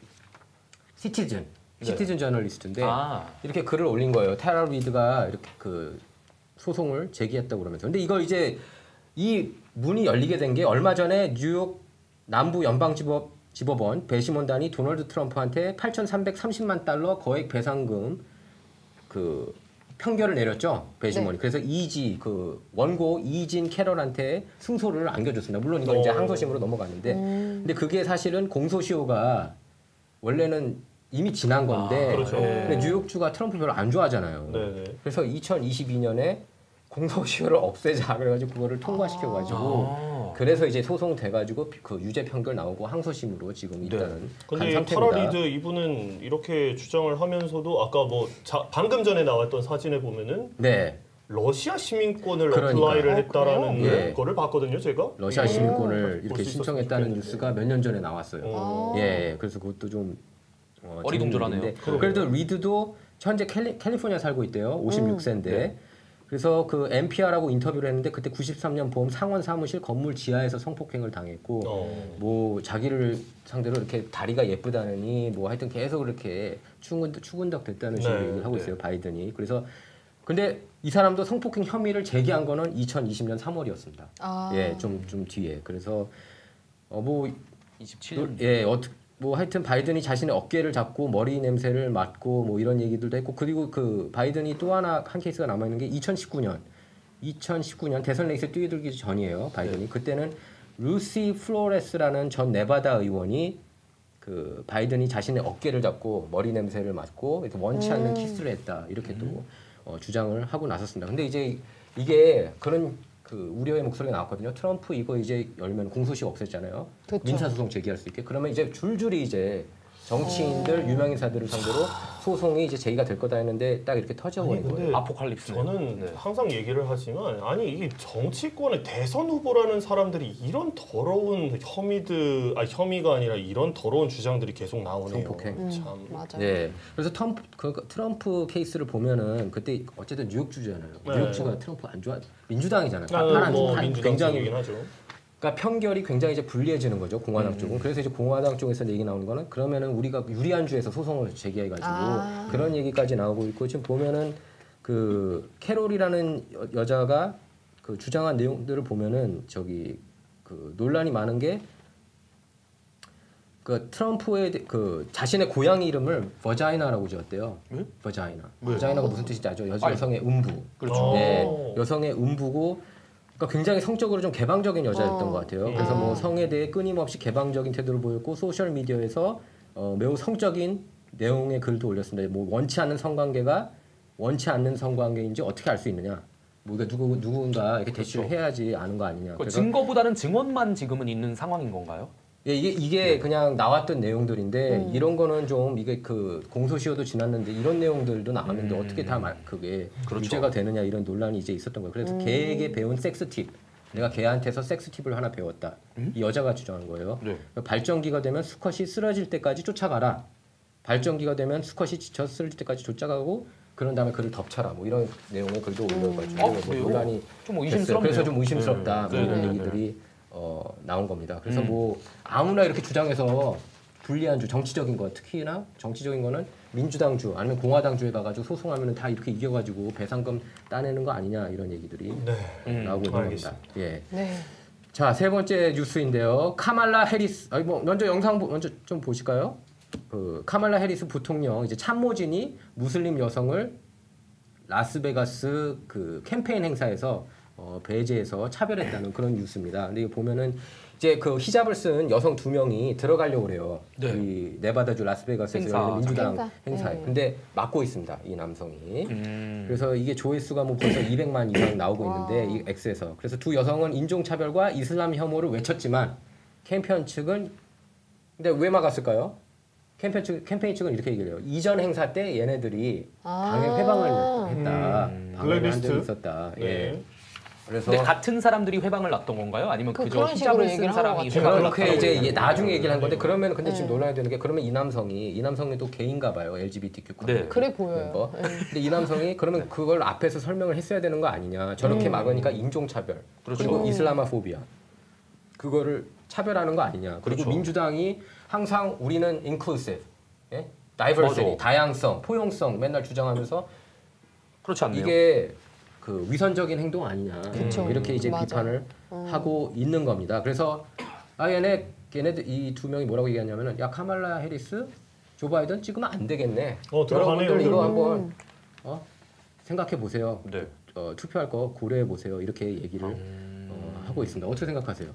시티즌 네. 시티즌 저널리스트인데 아, 이렇게 글을 올린 거예요. 타라 리드가 이렇게 그 소송을 제기했다고 그러면서. 근데 이걸 이제 이 문이 열리게 된 게 얼마 전에 뉴욕 남부 연방지법 지법원 배심원단이 도널드 트럼프한테 팔천삼백삼십만 달러 거액 배상금 그 판결을 내렸죠. 배심원이. 네. 그래서 이지 그 원고 이진 캐럴한테 승소를 안겨줬습니다. 물론 이건 이제 어. 항소심으로 넘어갔는데 음. 근데 그게 사실은 공소시효가 원래는 이미 지난 건데 아, 그렇죠. 근데 뉴욕주가 트럼프 별로 안 좋아하잖아요. 네네. 그래서 이천이십이 년에 공소시효를 없애자 그래가지고 그거를 통과시켜가지고 아. 그래서 이제 소송 돼가지고 그 유죄 판결 나오고 항소심으로 지금 네. 일단은 간 근데 이 상태입니다. 타라 리드 이분은 이렇게 주장을 하면서도 아까 뭐 자, 방금 전에 나왔던 사진에 보면은 네, 러시아 시민권을 그러니까. 어플라이를 어, 했다라는 그래요? 예. 거를 봤거든요, 제가. 러시아 음. 시민권을 볼 이렇게 수 신청했다는 있었으면 뉴스가 몇 년 전에 나왔어요. 어. 아. 예, 예, 그래서 그것도 좀 어, 어리둥절하네요. 재밌는 일인데 그러게요. 그래도 리드도 현재 캘리, 캘리포니아 살고 있대요. 오십육 세인데. 네. 그래서 그 엔피알하고 인터뷰를 했는데 그때 구십삼 년 봄 상원 사무실 건물 지하에서 성폭행을 당했고 어. 뭐 자기를 상대로 이렇게 다리가 예쁘다느니 뭐 하여튼 계속 이렇게 추근덕, 추근덕 됐다는 식으로 네, 얘기를 하고 네. 있어요 바이든이. 그래서 근데 이 사람도 성폭행 혐의를 제기한 거는 이천이십 년 삼월이었습니다. 아. 예, 좀 좀 뒤에. 그래서 어뭐 이십칠 년. 예, 어떻게 뭐 하여튼 바이든이 자신의 어깨를 잡고 머리 냄새를 맡고 뭐 이런 얘기들도 했고 그리고 그 바이든이 또 하나 한 케이스가 남아 있는 게 이천십구 년 이천십구 년 대선 레이스에 뛰어들기 전이에요. 바이든이 그때는 루시 플로레스라는 전 네바다 의원이 그 바이든이 자신의 어깨를 잡고 머리 냄새를 맡고 이렇게 원치 않는 음. 키스를 했다 이렇게 또 어, 주장을 하고 나섰습니다. 근데 이제 이게 그런 그 우려의 목소리가 나왔거든요. 트럼프 이거 이제 열면 공소시효 없앴잖아요. 그쵸. 민사소송 제기할 수 있게. 그러면 이제 줄줄이 이제 정치인들, 어. 유명인사들을 상대로 소송이 이제 제기가 될 거다 했는데 딱 이렇게 터져버린 아니, 근데 거예요. 아포칼립스네요. 저는 네. 항상 얘기를 하지만 아니 이게 정치권의 대선 후보라는 사람들이 이런 더러운 혐의들 아 혐의가 아니라 이런 더러운 주장들이 계속 나오네요. 성폭행. 음, 참. 맞아요. 네. 그래서 트럼프, 그, 트럼프 케이스를 보면은 그때 어쨌든 뉴욕주잖아요. 네. 뉴욕주가 트럼프 안 좋아 민주당이잖아요. 아, 파란 뭐 한- 민주당 굉장히 쪽이긴 하죠. 그러니까 편결이 굉장히 이제 불리해지는 거죠 공화당 음. 쪽은. 그래서 이제 공화당 쪽에서 얘기 나오는 거는 그러면은 우리가 유리한 주에서 소송을 제기해가지고 아. 그런 얘기까지 나오고 있고 지금 보면은 그 캐롤이라는 여, 여자가 그 주장한 내용들을 보면은 저기 그 논란이 많은 게 그 트럼프의 대- 그 자신의 고양이 이름을 버자이나라고 지었대요. 예? 버자이나. 왜? 버자이나가 무슨 뜻인지 아죠? 여, 아니. 여성의 음부. 그렇죠. 어. 네, 여성의 음부고 그러니까 굉장히 성적으로 좀 개방적인 여자였던 어. 것 같아요. 음. 그래서 뭐 아. 성에 대해 끊임없이 개방적인 태도를 보였고 소셜 미디어에서 어, 매우 성적인 내용의 글도 올렸습니다. 뭐 원치 않는 성관계가 원치 않는 성관계인지 어떻게 알 수 있느냐? 뭐 이게 누구 누군가 이렇게 대시를 그렇죠. 해야지 아는 거 아니냐? 그 그래서 증거보다는 증언만 지금은 있는 상황인 건가요? 예, 이게 이게 그냥 나왔던 내용들인데 음. 이런 거는 좀 이게 그 공소시효도 지났는데 이런 내용들도 나왔는데 음. 어떻게 다 마- 그게 그렇죠. 문제가 되느냐 이런 논란이 이제 있었던 거예요. 그래서 음. 걔에게 배운 섹스 팁, 내가 걔한테서 섹스 팁을 하나 배웠다. 음? 이 여자가 주장한 거예요. 네. 발전기가 되면 수컷이 쓰러질 때까지 쫓아가라. 발전기가 되면 수컷이 지쳐 쓰러질 때까지 쫓아가고 그런 다음에 그를 덮쳐라. 뭐 이런 내용의 글도 올려가지고 아, 뭐 그래요? 논란이 좀뭐 됐어요. 의심스럽네요. 그래서 좀 의심스럽다. 네. 뭐 이런 네. 얘기들이 어, 나온 겁니다. 그래서 음. 뭐 아무나 이렇게 주장해서 불리한 주, 정치적인 거 특히나 정치적인 거는 민주당주 아니면 공화당주에 가가지고 소송하면 다 이렇게 이겨가지고 배상금 따내는 거 아니냐 이런 얘기들이 네. 음, 나오고 있는 알겠습니다. 겁니다. 예. 네. 자, 세 번째 뉴스인데요. 카말라 해리스. 아니 뭐 먼저 영상 보- 먼저 좀 보실까요? 그 카말라 해리스 부통령 이제 참모진이 무슬림 여성을 라스베가스 그 캠페인 행사에서 어, 배제해서 차별했다는 그런 뉴스입니다. 근데 이거 보면은 이제 그 히잡을 쓴 여성 두 명이 들어가려고 그래요. 네. 이 네바다주 라스베가스에서 행사. 열리는 민주당 행사. 행사에. 네. 근데 막고 있습니다. 이 남성이. 음. 그래서 이게 조회수가 뭐 벌써 이백만 이상 나오고 있는데 이 X에서 그래서 두 여성은 인종차별과 이슬람 혐오를 외쳤지만 캠페인 측은 근데 왜 막았을까요? 캠페인 측 캠페인 측은 이렇게 얘기해요. 이전 행사 때 얘네들이 아. 방해 회방을 했다. 음, 방해를 한 블랙리스트? 적이 있었다. 네. 예. 그래서 근데 같은 사람들이 회방을 놨던 건가요? 아니면 그- 그저 그런 식으로 히잡을 얘기를 쓴 한 사람이 것 같아요. 회방을 그렇게 놨다고 이제 얘기하는 이게 나중에 얘기를 한 건데 네. 그러면 근데 지금 네. 논란이 되는 게 그러면 이 남성이 이 남성이 또 게인가 봐요. 엘지비티큐 네. 그래 보여요. 멤버. 네. 근데 이 남성이 그러면 그걸 앞에서 설명을 했어야 되는 거 아니냐. 저렇게 음. 막으니까 인종차별 그렇죠. 그리고 음. 이슬라마포비아 그거를 차별하는 거 아니냐. 그리고 그렇죠. 민주당이 항상 우리는 inclusive, 예? diversity, 맞아. 다양성, 포용성 맨날 주장하면서 그렇지 않네요. 이게 그 위선적인 행동 아니냐. 그쵸. 이렇게 이제 맞아. 비판을 음. 하고 있는 겁니다. 그래서 아 얘네 걔네들 이 두 명이 뭐라고 얘기하냐면은 야 카말라 해리스, 조 바이든 찍으면 안 되겠네. 어, 들어가네요. 여러분들 이거 음. 한번 어? 생각해 보세요. 네. 어, 투표할 거 고려해 보세요. 이렇게 얘기를 음. 어, 하고 있습니다. 어떻게 생각하세요?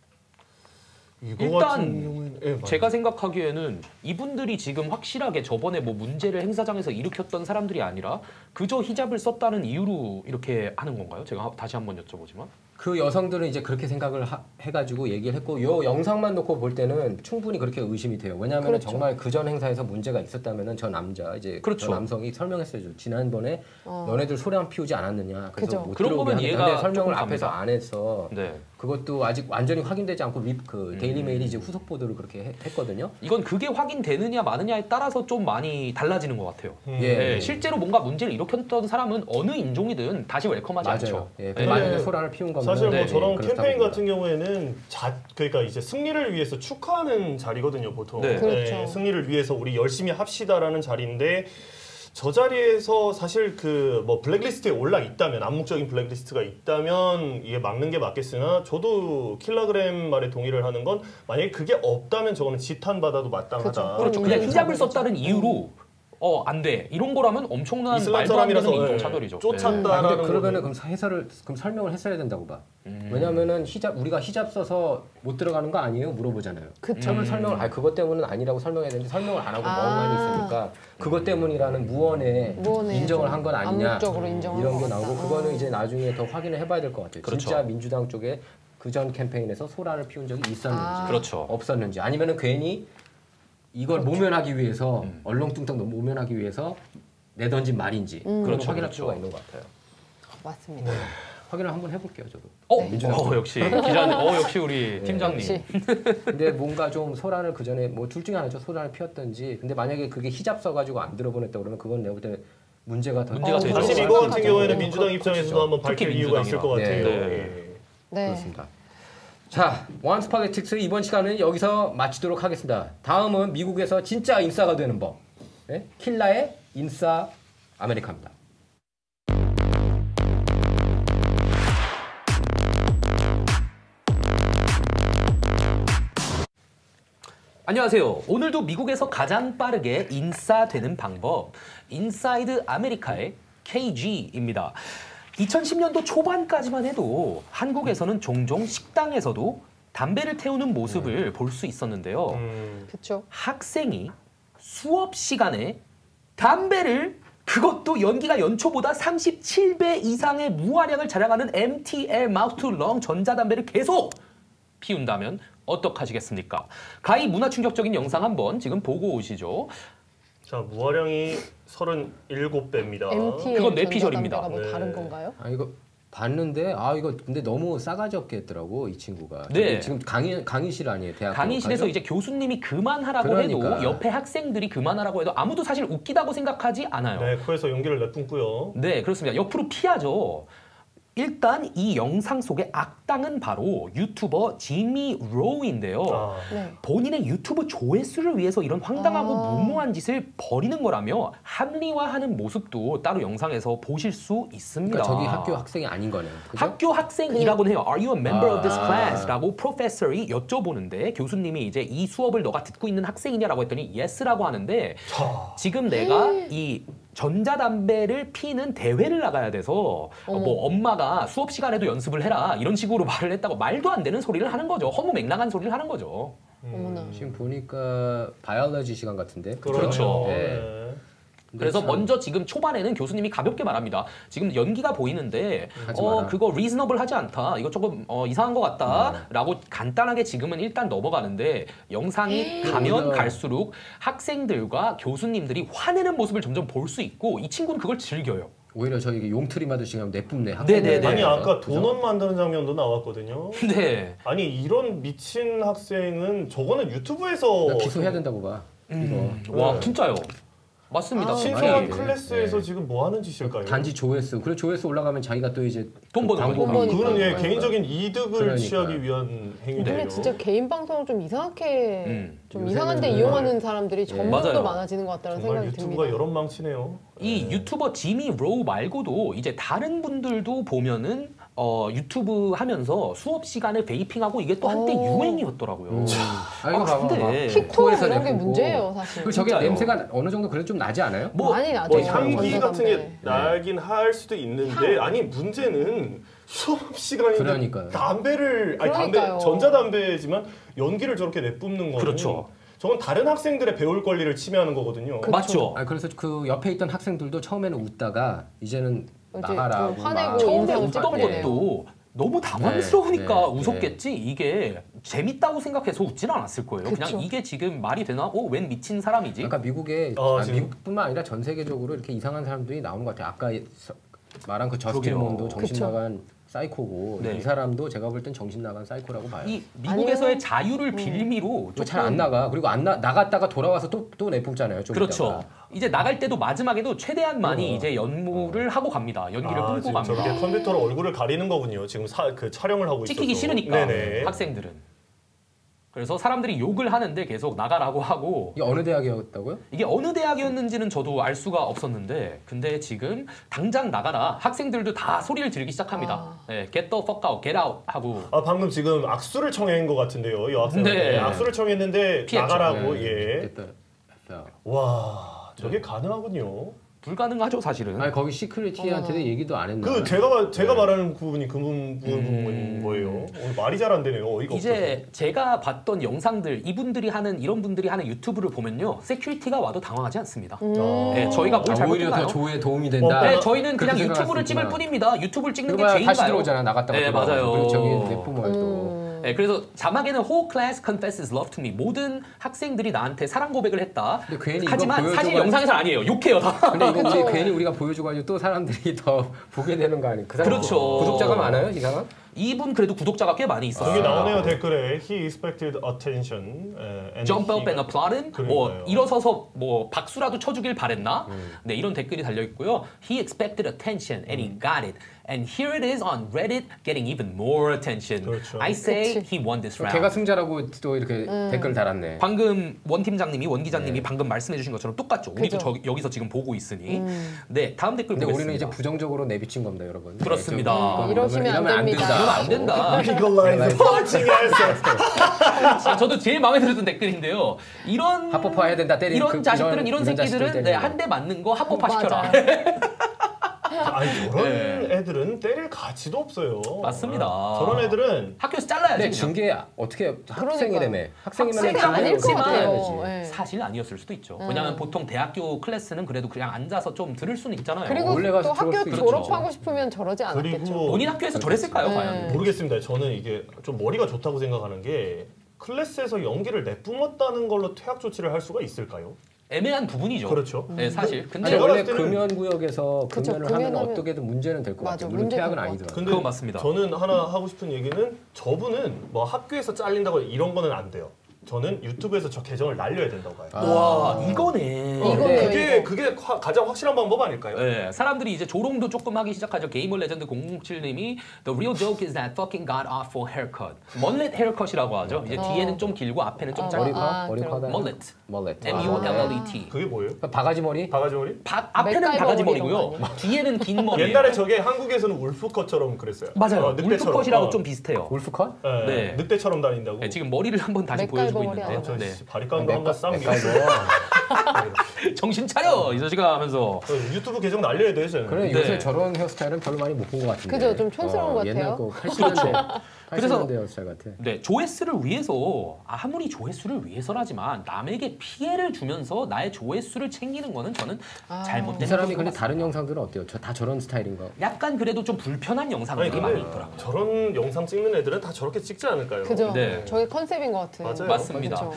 이거 일단 같은 경우에는 예, 맞아요. 제가 생각하기에는 이분들이 지금 확실하게 저번에 뭐 문제를 행사장에서 일으켰던 사람들이 아니라 그저 히잡을 썼다는 이유로 이렇게 하는 건가요? 제가 하- 다시 한번 여쭤보지만. 그 여성들은 이제 그렇게 생각을 하- 해가지고 얘기를 했고 요 영상만 놓고 볼 때는 충분히 그렇게 의심이 돼요. 왜냐하면 그렇죠. 정말 그전 행사에서 문제가 있었다면은 저 남자 이제 그렇죠. 저 남성이 설명했어야죠. 지난번에 어. 너네들 소리 안 피우지 않았느냐. 그래서 그죠. 못 그런 들어오게 거면 하겠다. 이해가 근데 설명을 조금 앞에서 갑니다. 안 해서 네. 그것도 아직 완전히 확인되지 않고 립, 그 음. 데일리 메일이 이제 후속 보도를 그렇게 해- 했거든요. 이건 그게 확인되느냐 마느냐에 따라서 좀 많이 달라지는 것 같아요. 음. 예. 네, 실제로 뭔가 문제를 일으켰던 사람은 어느 인종이든 다시 웰컴하지 맞아요. 않죠. 예, 네. 만약에 소란을 피운 거면 사실 뭐 네, 저런 그렇다고 캠페인 봅니다. 같은 경우에는 자 그러니까 이제 승리를 위해서 축하하는 자리거든요 보통. 네. 그렇죠. 승리를 위해서 우리 열심히 합시다라는 자리인데 저 자리에서 사실 그 뭐 블랙리스트에 올라 있다면 암묵적인 블랙리스트가 있다면 이게 막는 게 맞겠으나 저도 킬라그램 말에 동의를 하는 건 만약에 그게 없다면 저거는 지탄 받아도 마땅하다. 그렇죠. 그렇죠. 음, 그냥 음, 히잡을 그렇죠. 썼다는 이유로 어, 안 돼. 이런 거라면 엄청난 이슬람 말도 안 되는 사람이라서, 예, 인종차별이죠. 쫓았다. 아, 근데 따라는 그러면은 거는- 그럼 해설을 그럼 설명을 했어야 된다고 봐. 음. 왜냐면은 히잡 우리가 히잡 써서 못 들어가는 거 아니에요? 물어보잖아요. 그쵸. 처음에 설명을 아 그것 때문은 아니라고 설명해야 되는데 설명을 안 하고 아. 멍하니 있으니까 그것 때문이라는 무언의 무언의 인정을 좀 한 건 아니냐 암묵적으로 인정한 이런 게 것 나오고 같다. 그거는 어. 이제 나중에 더 확인을 해봐야 될 것 같아요. 그렇죠. 진짜 민주당 쪽에 그전 캠페인에서 소란을 피운 적이 있었는지 아. 그렇죠. 없었는지 아니면은 괜히 이걸 모면하기 위해서 얼렁뚱땅 모면하기 위해서 내던진 말인지 그런 그렇죠, 확인할 그렇죠. 필요가 있는 것 같아요. 맞습니다. 확인을 한번 해볼게요, 저도. 어, 민주당 어 역시 기자님, 어 역시 우리 팀장님. 역시. 근데 뭔가 좀 소란을 그 전에 뭐 둘 중에 하나죠. 소란을 피웠든지. 근데 만약에 그게 히잡 써가지고 안 들어보냈다 그러면 그건 내가 볼 때 문제가 더 문제가 어, 되죠. 사실 그렇죠. 이거 같은 그렇죠. 경우에는 어, 민주당 그렇죠. 입장에서도 한번 밝힐 특히 이유가 있을 것 민주당이라. 같아요. 네. 예. 네. 그렇습니다. 자, 원스 폴리틱스 이번 시간은 여기서 마치도록 하겠습니다. 다음은 미국에서 진짜 인싸가 되는 법. 네? 킬라의 인싸 아메리카입니다. 안녕하세요. 오늘도 미국에서 가장 빠르게 인싸되는 방법, 인사이드 아메리카의 케이지입니다. 이천십 년도 초반까지만 해도 한국에서는 종종 식당에서도 담배를 태우는 모습을 볼 수 있었는데요. 음, 그렇죠. 학생이 수업 시간에 담배를, 그것도 연기가 연초보다 삼십칠 배 이상의 무화량을 자랑하는 엠티엘 마우스 투 렁 전자담배를 계속 피운다면 어떡하시겠습니까? 가히 문화 충격적인 영상 한번 지금 보고 오시죠. 자, 무화량이 서른일곱 배입니다. 엠티엘 그건 뇌피셜입니다. 전자담배가 뭐 네. 다른 건가요? 아 이거 봤는데 아 이거 근데 너무 싸가지 없게 했더라고 이 친구가. 네. 지금 강의 강의실 아니에요 대학. 강의실에서 이제 교수님이 그만하라고 그러니까. 해도 옆에 학생들이 그만하라고 해도 아무도 사실 웃기다고 생각하지 않아요. 네, 코에서 연기를 내뿜고요. 네, 그렇습니다. 옆으로 피하죠. 일단 이 영상 속의 악당은 바로 유튜버 지미 로우인데요. 아, 네. 본인의 유튜브 조회수를 위해서 이런 황당하고 아. 무모한 짓을 벌이는 거라며 합리화하는 모습도 따로 영상에서 보실 수 있습니다. 그러니까 저기 학교 학생이 아닌 거네. 그죠? 학교 학생이라고는 해요. Are you a member of this 아. class? 라고 프로페서이 여쭤보는데 교수님이 이제 이 수업을 너가 듣고 있는 학생이냐라고 했더니 yes라고 하는데 자, 지금 내가 이 전자담배를 피는 대회를 나가야 돼서 어머. 뭐 엄마가 수업 시간에도 연습을 해라 이런 식으로 말을 했다고 말도 안 되는 소리를 하는 거죠. 허무맹랑한 소리를 하는 거죠. 어머나. 지금 보니까 바이올로지 시간 같은데. 그렇죠. 네. 네. 그래서 참- 먼저 지금 초반에는 교수님이 가볍게 말합니다. 지금 연기가 보이는데 하지 어 마라. 그거 reasonable 하지 않다. 이거 조금 어, 이상한 것 같다라고 간단하게 지금은 일단 넘어가는데 영상이 가면 오히려- 갈수록 학생들과 교수님들이 화내는 모습을 점점 볼 수 있고 이 친구는 그걸 즐겨요. 오히려 저희 용트림 아저씨가 내뿜네. 네네네. 아니 아까 그죠? 도넛 만드는 장면도 나왔거든요. 네. 아니 이런 미친 학생은 저거는 유튜브에서 나 기소해야 된다고 봐. 음, 이거 와 네. 진짜요. 맞습니다. 아, 신성한 네. 클래스에서 네. 지금 뭐 하는 짓일까요? 단지 조회수. 그리고 조회수 올라가면 자기가 또 이제 돈 버는 광고 거니까. 광고. 돈 그건 예, 그러니까. 개인적인 이득을 그러니까. 취하기 위한 행위네요. 요즘에 진짜 개인 방송을 좀 이상하게 음. 좀 요새는- 이상한데 이용하는 사람들이 점점 맞아요. 더 많아지는 것 같다는 정말 생각이 유튜브가 듭니다. 여러 망치네요. 이 유튜버 지미 로우 말고도 이제 다른 분들도 보면은 어, 유튜브 하면서 수업 시간에 베이핑하고 이게 또 한때 오. 유행이었더라고요. 음. 아 이거 아, 봐봐. 근데 봐. 틱톡 코에서 이런 게 내뿜고. 문제예요, 사실. 그 저게 진짜요. 냄새가 어느 정도 그래도 좀 나지 않아요? 뭐, 많이 나죠. 뭐 향기 전자담배. 같은 게 나긴 할 수도 있는데 아니 문제는 수업 시간인데 그러니까요. 담배를 아니 그러니까요. 담배 전자담배지만 연기를 저렇게 내뿜는 거는 그렇죠. 저건 다른 학생들의 배울 권리를 침해하는 거거든요. 그- 맞죠. 아 그래서 그 옆에 있던 학생들도 처음에는 웃다가 이제는 이제 나가라고 좀 화내고 막 처음에 인상을 웃던 찌푸리네요. 것도 너무 당황스러우니까 네, 네, 웃었겠지. 이게 재밌다고 생각해서 웃진 않았을 거예요. 그쵸. 그냥 이게 지금 말이 되나? 어, 웬 미친 사람이지? 그러니까 미국에 어, 아, 지금- 미국뿐만 아니라 전 세계적으로 이렇게 이상한 사람들이 나오는 것 같아요. 아까 서- 말한 그 저스틴 그러게요. 몬도 정신 그쵸. 나간 사이코고 네. 이 사람도 제가 볼 땐 정신 나간 사이코라고 봐요. 이 미국에서의 아니면- 자유를 음. 빌미로 잘 안 나가. 그리고 안 나, 나갔다가 돌아와서 또 또 내뿜잖아요. 좀 그렇죠. 있다가. 이제 나갈 때도 마지막에도 최대한 많이 어. 이제 연무를 하고 갑니다. 연기를 아, 뿜고 지금 갑니다. 저렇게 컴퓨터로 얼굴을 가리는 거군요. 지금 사, 그 촬영을 하고 있어서. 찍히기 싫으니까 네네. 학생들은. 그래서 사람들이 욕을 하는데 계속 나가라고 하고 이게 어느 대학이었다고요? 이게 어느 대학이었는지는 저도 알 수가 없었는데 근데 지금 당장 나가라 학생들도 다 소리를 지르기 시작합니다. 아. 네, get the fuck out, get out 하고 아 방금 지금 악수를 청한 것 같은데요. 이 학생. 네. 네. 악수를 청했는데 피했죠. 나가라고 네. 예. 됐다. 됐다. 와 저게 가능하군요. 불가능하죠 사실은. 아니 거기 시크릿티한테도 어머나. 얘기도 안 했나? 그 제가 제가 네. 말하는 부분이 그 부분, 부분인 음. 거예요. 오늘 말이 잘 안 되네요. 어이가 이제 제가 봤던 영상들 이분들이 하는 이런 분들이 하는 유튜브를 보면요 세큐리티가 와도 당황하지 않습니다. 음. 아. 네, 저희가 뭘 아, 오히려 잘못했나요? 더 조회에 도움이 된다. 어, 네, 저희는 그냥 그렇게 유튜브를 생각할 수 찍을 있구나. 뿐입니다. 유튜브를 찍는 게 그러면 죄인가요? 다시 들어오잖아 나갔다가 네, 들어와서. 맞아요. 그리고 저기 내뿜어요 또. 음. 네, 그래서 자막에는 whole class confesses love to me. 모든 학생들이 나한테 사랑 고백을 했다. 근데 괜히 하지만 이거 사실 보여줘가- 영상에서 아니에요. 욕해요 다. 근데 이거 그쵸. 우리 괜히 우리가 보여줘가지고 또 사람들이 더 보게 되는 거 아니에요? 그 사람 그렇죠. 구독자가 많아요, 이 사람? 이분 그래도 구독자가 꽤 많이 있었어요. 여기 나오네요 댓글에 he expected attention 에, and Jump up he and applaud him. 뭐 그러니까요. 일어서서 뭐 박수라도 쳐주길 바랬나? 네 이런 댓글이 달려 있고요. He expected attention and he got it. And here it is on Reddit getting even more attention. 그렇죠. I say 그치. he won this round. 걔가 승자라고 또 이렇게 댓글 달았네. 방금 원 팀장님이 원 기자님이 네. 방금 말씀해주신 것처럼 똑같죠. 우리도 그죠. 저, 여기서 지금 보고 있으니. 네 다음 댓글 근데 보겠습니다. 우리는 이제 부정적으로 내비친 겁니다, 여러분. 그렇습니다. 네, 좀 이러시면 안 이러면 됩니다. 이러면 안 된다. legalize punching ass. 아, 저도 제일 마음에 들었던 댓글인데요. 이런 합법화해야 된다, 때리는 이런 그- 자식들은 이런- 이런, 이런 자식들 새끼들은 때리는 네, 거. 한 대 맞는 거 합법화 시켜라. 맞아요. 아니 저런 네. 애들은 때릴 가치도 없어요. 맞습니다. 아, 저런 애들은 학교에서 잘라야지. 근데 그냥. 징계 어떻게 학생이라며? 학생이면 학생이 징계 아닐 것 없이 같아요. 해야지. 네. 사실 아니었을 수도 있죠. 음. 왜냐하면 보통 대학교 클래스는 그래도 그냥 앉아서 좀 들을 수는 있잖아요. 그리고 원래 가서 또 들어올 학교 수 있죠. 졸업하고 싶으면 저러지 않았겠죠. 그리고 본인 학교에서 저랬을까요, 네. 과연? 모르겠습니다. 저는 이게 좀 머리가 좋다고 생각하는 게 클래스에서 연기를 내뿜었다는 걸로 퇴학 조치를 할 수가 있을까요? 애매한 부분이죠. 그렇죠. 네, 사실. 아니 근데 제가 원래 봤을 때는- 금연구역에서 그쵸, 금연을 하면 금연하면- 어떻게든 문제는 될 것 맞아, 같아요. 물론 문제 퇴학은 될 것 아니더라도. 근데 그건 맞습니다. 저는 하나 하고 싶은 얘기는 저분은 뭐 학교에서 잘린다고 이런 거는 안 돼요. 저는 유튜브에서 저 계정을 날려야 된다고 봐요. 와, 이거네. 이거네요. 그게 이거. 그게 화- 가장 확실한 방법 아닐까요? 네, 사람들이 이제 조롱도 조금 하기 시작하죠. 게이머 레전드 공공칠님이 The real joke is that fucking god awful haircut. 멀렛 헤어컷이라고 하죠. 이제 어. 뒤에는 좀 길고 앞에는 좀 어, 짧고. 머리카? 아, 머리카다. 그럼. 멀렛. 멀렛. M U L L E T. 그게 뭐예요? 바가지 머리? 바가지 머리? 바, 앞에는 맥가이버 바가지 머리 이런 머리고요. 거 뒤에는 긴 머리. 옛날에 저게 한국에서는 울프컷처럼 그랬어요. 맞아요. 어, 늑대처럼. 울프컷이라고 어. 좀 비슷해요. 울프컷? 네, 네. 늑대처럼 다닌다고. 네, 지금 머리를 한번 다시 맥가이버 보여주고 머리 있는데요. 아, 저 네. 씨, 바리깡도 한번 쌈. 맥가이버. 정신 차려 이 자식아 하면서. 어, 유튜브 계정 날려야 돼, 쟤는. 그래 네. 요새 저런 헤어스타일은 별로 많이 못 본 것 같은데. 그죠, 좀 촌스러운 것 옛날 같아요. 거 팔십 년대, 그래서- 팔십 년대 헤어스타일 같아. 네, 조회수를 위해서 아무리 조회수를 위해서라지만 남에게 피해를 주면서 나의 조회수를 챙기는 거는 저는 아. 잘못된 이 사람이 행동인 근데 것 다른 같습니다. 영상들은 어때요? 저 다 저런 스타일인가? 약간 그래도 좀 불편한 영상들이 아니 많이 근데 있더라고요. 저런 영상 찍는 애들은 다 저렇게 찍지 않을까요? 그죠? 네. 저게 컨셉인 것 같은. 맞아요. 맞습니다. 그쵸.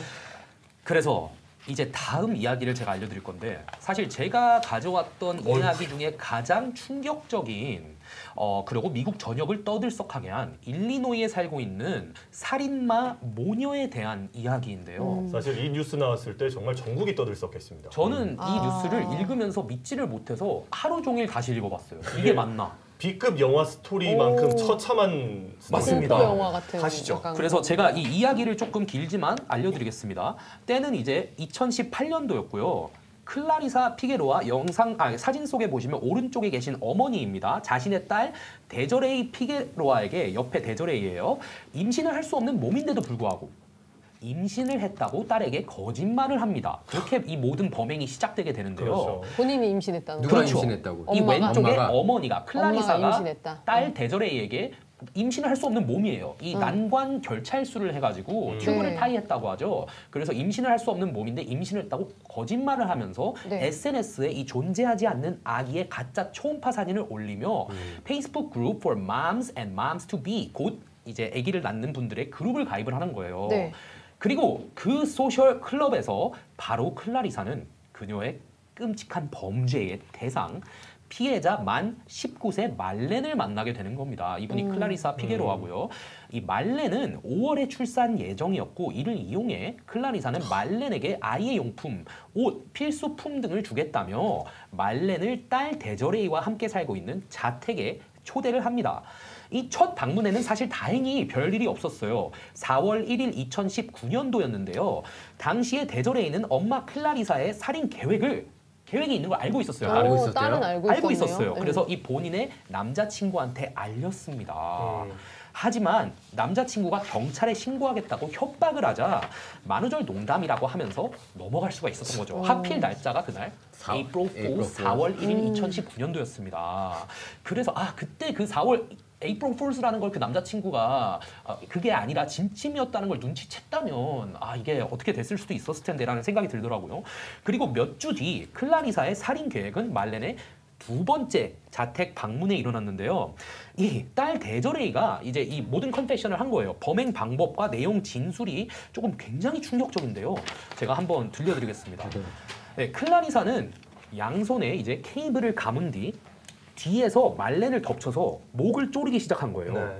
그래서 이제 다음 이야기를 제가 알려드릴 건데 사실 제가 가져왔던 어휴. 이야기 중에 가장 충격적인 어 그리고 미국 전역을 떠들썩하게 한 일리노이에 살고 있는 살인마 모녀에 대한 이야기인데요. 음. 사실 이 뉴스 나왔을 때 정말 전국이 떠들썩했습니다. 저는 이 아. 뉴스를 읽으면서 믿지를 못해서 하루 종일 다시 읽어봤어요. 이게 맞나? B급 영화 스토리만큼 오. 처참한 맞습니다. 공포 영화 같은. 가시죠. 약간 그래서 제가 이 이야기를 조금 길지만 알려드리겠습니다. 때는 이제 이천십팔 년도였고요. 클라리사 피게로와 영상 아, 사진 속에 보시면 오른쪽에 계신 어머니입니다. 자신의 딸 데저레이 피게로아에게 옆에 데저레이예요. 임신을 할 수 없는 몸인데도 불구하고 임신을 했다고 딸에게 거짓말을 합니다. 그렇게 이 모든 범행이 시작되게 되는데요. 그렇죠. 본인이 임신했다는 누가 거. 그렇죠. 임신했다고? 이 엄마가? 왼쪽에 엄마가? 어머니가 클라리사가 엄마가 임신했다. 딸 데저레이에게 임신을 할 수 없는 몸이에요. 이 음. 난관 결찰수를 해가지고 음. 튜브를 네. 타이했다고 하죠. 그래서 임신을 할 수 없는 몸인데 임신을 했다고 거짓말을 하면서 네. 에스엔에스에 이 존재하지 않는 아기의 가짜 초음파 사진을 올리며 페이스북 그룹 for moms and moms to be 곧 이제 아기를 낳는 분들의 그룹을 가입을 하는 거예요. 네. 그리고 그 소셜 클럽에서 바로 클라리사는 그녀의 끔찍한 범죄의 대상 피해자 만 십구 세 말렌을 만나게 되는 겁니다. 이분이 음. 클라리사 피게로하고요. 이 말렌은 오월에 출산 예정이었고 이를 이용해 클라리사는 말렌에게 아이의 용품, 옷, 필수품 등을 주겠다며 말렌을 딸 데저레이와 함께 살고 있는 자택에 초대를 합니다. 이 첫 방문에는 사실 다행히 별일이 없었어요. 사월 일일 이천십구 년도였는데요. 당시에 데저레이는 엄마 클라리사의 살인 계획을 계획이 있는 걸 알고 있었어요. 어, 알고 있었대요? 딸은 알고, 알고 있었네요. 있었어요. 네. 그래서 이 본인의 남자친구한테 알렸습니다. 음. 하지만 남자친구가 경찰에 신고하겠다고 협박을 하자 만우절 농담이라고 하면서 넘어갈 수가 있었던 거죠. 오. 하필 날짜가 그날 사- April April Fool Fool. 사월 일일 음. 이천십구 년도였습니다. 그래서 아 그때 그 사월 April Fools라는 걸 그 남자친구가 어, 그게 아니라 진심이었다는 걸 눈치챘다면 아 이게 어떻게 됐을 수도 있었을 텐데라는 생각이 들더라고요. 그리고 몇 주 뒤 클라리사의 살인 계획은 말렌의 두 번째 자택 방문에 일어났는데요. 이 딸 데저레이가 이제 이 모든 컨페션을 한 거예요. 범행 방법과 내용 진술이 조금 굉장히 충격적인데요. 제가 한번 들려드리겠습니다. 네, 클라리사는 양손에 이제 케이블을 감은 뒤 뒤에서 말렌을 덮쳐서 목을 조르기 시작한 거예요. 네.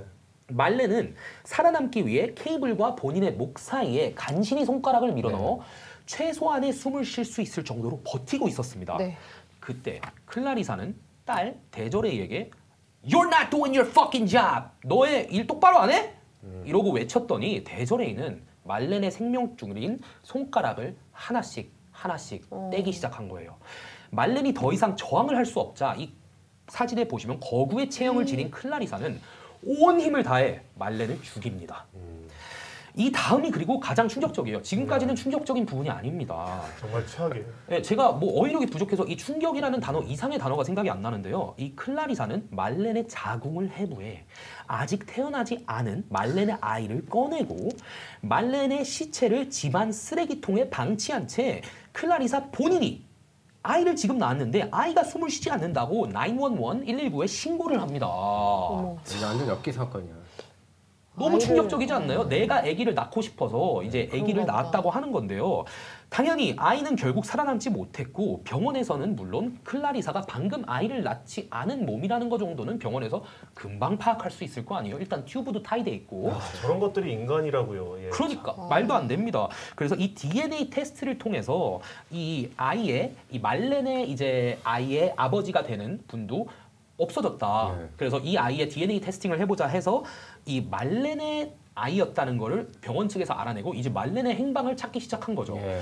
말렌은 살아남기 위해 케이블과 본인의 목 사이에 간신히 손가락을 밀어넣어 최소한의 숨을 쉴 수 있을 정도로 버티고 있었습니다. 네. 그때 클라리사는 딸 데저레이에게 You're not doing your fucking job. 너의 일 똑바로 안 해? 음. 이러고 외쳤더니 데저레이는 말렌의 생명 중인 손가락을 하나씩 하나씩 어. 떼기 시작한 거예요. 말렌이 더 이상 저항을 할 수 없자 이 사진에 보시면 거구의 체형을 지닌 클라리사는 온 힘을 다해 말렌을 죽입니다. 음. 이 다음이 그리고 가장 충격적이에요. 지금까지는 충격적인 부분이 아닙니다. 정말 최악이에요. 네, 제가 뭐 어휘력이 부족해서 이 충격이라는 단어 이상의 단어가 생각이 안 나는데요. 이 클라리사는 말렌의 자궁을 해부해 아직 태어나지 않은 말렌의 아이를 꺼내고 말렌의 시체를 집안 쓰레기통에 방치한 채 클라리사 본인이 아이를 지금 낳았는데 아이가 숨을 쉬지 않는다고 구일일 일일구에 신고를 합니다. 어머. 이거 완전 엽기 사건이야. 너무 아이를- 충격적이지 않나요? 내가 아기를 낳고 싶어서 이제 아기를 그런가 보다. 낳았다고 하는 건데요. 당연히 아이는 결국 살아남지 못했고 병원에서는 물론 클라리사가 방금 아이를 낳지 않은 몸이라는 거 정도는 병원에서 금방 파악할 수 있을 거 아니에요. 일단 튜브도 타이돼 있고. 아, 저런 것들이 인간이라고요. 예. 그러니까 아. 말도 안 됩니다. 그래서 이 디엔에이 테스트를 통해서 이 아이의 이 말렌의 이제 아이의 아버지가 되는 분도 없어졌다. 네. 그래서 이 아이의 디엔에이 테스팅을 해보자 해서 이 말렌의 아이였다는 거를 병원 측에서 알아내고 이제 말렌의 행방을 찾기 시작한 거죠. 예.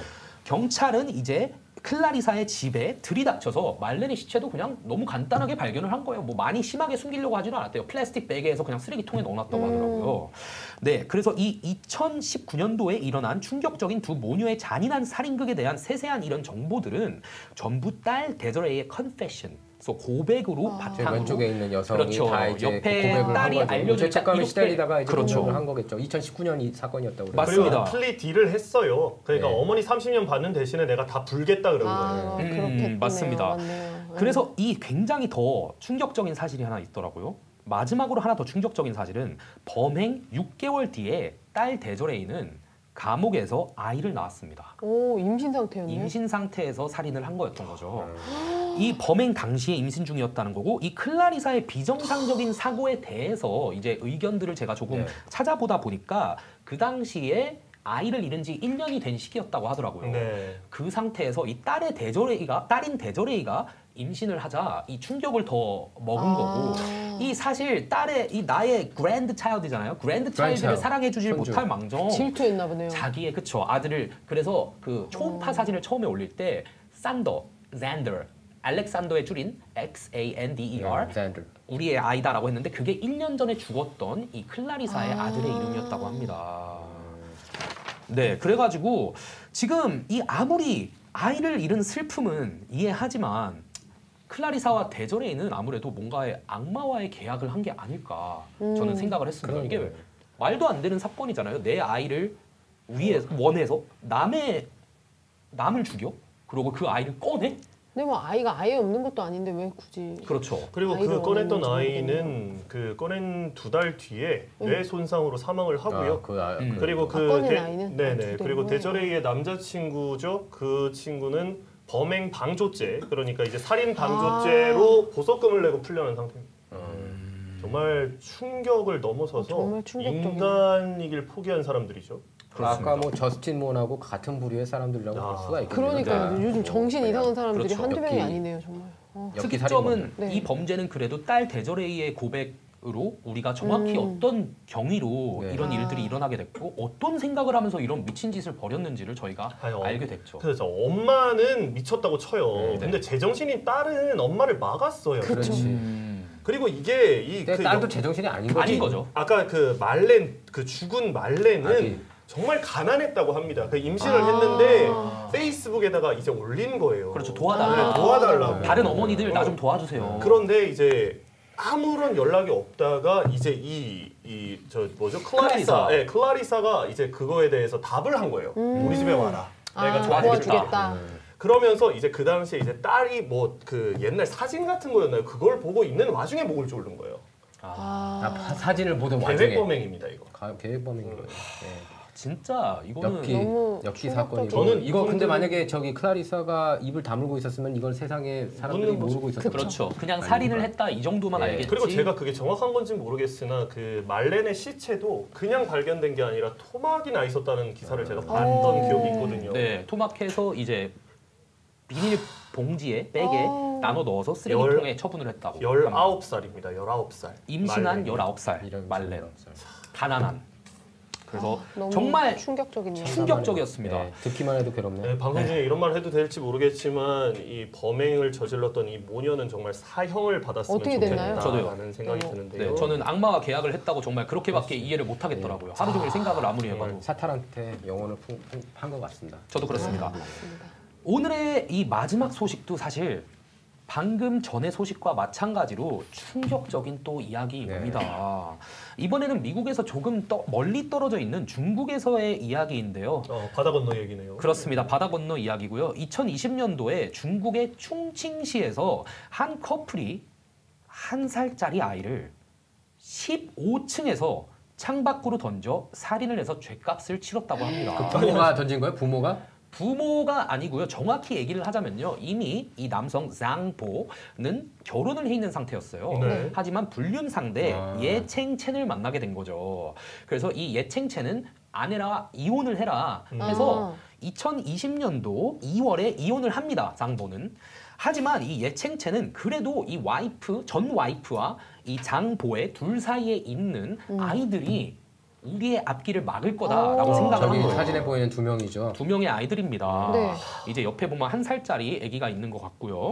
경찰은 이제 클라리사의 집에 들이닥쳐서 말렌의 시체도 그냥 너무 간단하게 발견을 한 거예요. 뭐 많이 심하게 숨기려고 하지는 않았대요. 플라스틱 베개에서 그냥 쓰레기통에 넣어놨다고 음. 하더라고요. 네, 그래서 이 이천십구 년도에 일어난 충격적인 두 모녀의 잔인한 살인극에 대한 세세한 이런 정보들은 전부 딸 데저레이의 컨페션, 그래서 고백으로 아. 제 바탕으로 왼쪽에 있는 여성이 그렇죠. 다 이제 옆에 고백을 한 딸이 거죠. 알려줄 죄책감에 이렇게- 시달리다가 이제 그렇죠. 고백을 한 거겠죠. 이천십구 년 이 사건이었다고 그래요. 맞습니다. 그리고 플리 딜을 했어요. 그러니까 네. 어머니 삼십 년 받는 대신에 내가 다 불겠다 그런 거예요. 아, 음, 그렇겠네요. 맞습니다. 맞네요. 네. 그래서 이 굉장히 더 충격적인 사실이 하나 있더라고요. 마지막으로 하나 더 충격적인 사실은 범행 육 개월 뒤에 딸 데저레이는 감옥에서 아이를 낳았습니다. 오, 임신 상태였네. 임신 상태에서 살인을 한 거였던 거죠. 이 범행 당시에 임신 중이었다는 거고 이 클라리사의 비정상적인 사고에 대해서 이제 의견들을 제가 조금 네. 찾아보다 보니까 그 당시에 아이를 잃은 지 일 년이 된 시기였다고 하더라고요. 네. 그 상태에서 이 딸의 데저레이가 딸인 데저레이가 임신을 하자 이 충격을 더 먹은 아. 거고 이 사실 딸의 이 나의 그랜드 차일드잖아요. 그랜드 차일드를 차일드. 사랑해주질 손주. 못할 망정 질투했나 보네요. 자기의 그쵸 아들을 그래서 그 초음파 사진을 처음에 올릴 때 산더, 잔더, 알렉산더의 줄인 X A N D E R 네, 샌들. 우리의 아이다라고 했는데 그게 일 년 전에 죽었던 이 클라리사의 아. 아들의 이름이었다고 합니다. 네, 그래가지고 지금 이 아무리 아이를 잃은 슬픔은 이해하지만 클라리사와 데저레이는 아무래도 뭔가의 악마와의 계약을 한 게 아닐까 저는 음. 생각을 했습니다. 이게 그러네요. 말도 안 되는 사건이잖아요. 내 아이를 위해 원해서 남의 남을 죽여? 그리고 그 아이를 꺼내? 근데 뭐 아이가 아예 없는 것도 아닌데 왜 굳이? 그렇죠. 그리고 아이를 그 꺼냈던 원하는 아이는 그 꺼낸 두 달 뒤에 응. 뇌 손상으로 사망을 하고요. 아, 그, 아, 음. 그, 그리고 아, 그 꺼낸 데- 아이는? 아, 네네 두 그리고 대구나. 데저레이의 남자친구죠. 그 친구는 범행 방조죄 그러니까 이제 살인 방조죄로 아. 보석금을 내고 풀려난 상태입니다. 음. 정말 충격을 넘어서서 어, 정말 충격적이네. 인간이길 포기한 사람들이죠. 그렇습니다. 아까 뭐 저스틴 몬하고 같은 부류의 사람들이라고 아, 볼 수가 있겠네요. 그러니까요. 네. 요즘 정신 이상한 사람들이 그렇죠. 한두 명이 엽기. 아니네요, 정말. 어. 엽기 특이점은 살인범. 네. 이 범죄는 그래도 딸 데저레이의 고백으로 우리가 정확히 음. 어떤 경위로 네. 이런 아. 일들이 일어나게 됐고 어떤 생각을 하면서 이런 미친 짓을 벌였는지를 저희가 아유, 알게 됐죠. 그래서 엄마는 미쳤다고 쳐요. 네. 근데 제정신인 딸은 엄마를 막았어요. 그쵸. 그렇지. 음. 그리고 이게 이 근데 그 딸도 여- 제정신이 아닌 거지. 아닌 거죠. 아까 그 말렌 그 죽은 말렌은 아기. 정말 가난했다고 합니다. 그 임신을 아. 했는데 페이스북에다가 이제 올린 거예요. 그렇죠. 네, 도와달라. 도와달라고. 다른 어머니들 나 좀 어. 도와주세요. 그런데 이제 아무런 연락이 없다가 이제 이 이 저 뭐죠 클라리사, 클라리사. 예, 클라리사가 이제 그거에 대해서 답을 한 거예요. 음. 우리 집에 와라. 내가 아, 도와주겠다. 도와주겠다. 음. 그러면서 이제 그 당시에 이제 딸이 뭐 그 옛날 사진 같은 거였나요? 그걸 보고 있는 와중에 목을 조른 거예요. 아, 아, 사진을 보던 계획 와중에 범행입니다 이거. 가- 계획 범행인 거예요. 네. 진짜 이거는 엽기 너무 엽기 충격적이에요. 사건이고 저는 이거 근데 이분들은- 만약에 저기 클라리사가 입을 다물고 있었으면 이걸 세상에 사람들이 묻는 거죠. 모르고 있었던 그렇죠. 그냥 아닙니까? 살인을 했다 이 정도만 네. 알겠지. 그리고 제가 그게 정확한 건지는 모르겠으나 그 말렌의 시체도 그냥 발견된 게 아니라 토막이 나 있었다는 기사를 제가 봤던 오. 기억이 있거든요. 네, 토막해서 이제 비닐 봉지에 백에 어. 나눠 넣어서 쓰레기통에 처분을 했다고. 합니다. 열아홉 살입니다. 열아홉 살. 임신한 말렌이. 열아홉 살 이런 말렌. 사람 없어요. 가난한. 그래서 아, 너무 정말 충격적이네요. 충격적이었습니다. 네, 듣기만 해도 괴롭네요. 네, 방송 중에 이런 말 해도 될지 모르겠지만 이 범행을 저질렀던 이 모녀는 정말 사형을 받았으면 어떻게 됐나요? 좋겠다라는 생각이 저도요. 드는데요. 네, 저는 악마와 계약을 했다고 정말 그렇게밖에 이해를 못 하겠더라고요. 하루 종일 생각을 아무리 해봐도. 정말 사탄한테 영혼을 판 것 같습니다. 저도 그렇습니다. 맞습니다. 오늘의 이 마지막 소식도 사실 방금 전의 소식과 마찬가지로 충격적인 또 이야기입니다. 이번에는 미국에서 조금 떠, 멀리 떨어져 있는 중국에서의 이야기인데요. 어, 바다 건너 얘기네요. 그렇습니다. 바다 건너 이야기고요. 이천이십 년도에 중국의 충칭시에서 한 커플이 한 살짜리 아이를 십오 층에서 창밖으로 던져 살인을 해서 죗값을 치렀다고 합니다. 부모가 던진 거예요? 부모가? 부모가 아니고요. 정확히 얘기를 하자면요. 이미 이 남성 장보는 결혼을 해 있는 상태였어요. 네. 하지만 불륜 상대 아. 예챙첸을 만나게 된 거죠. 그래서 이 예챙첸은 아내랑 이혼을 해라 해서 아. 이천이십 년도 이월에 이혼을 합니다. 장보는. 하지만 이 예챙첸은 그래도 이 와이프, 전 와이프와 이 장보의 둘 사이에 있는 음. 아이들이 우리의 앞길을 막을 거다라고 어. 생각을 한 저기 거예요. 사진에 보이는 두 명이죠. 두 명의 아이들입니다. 네. 이제 옆에 보면 한 살짜리 아기가 있는 것 같고요.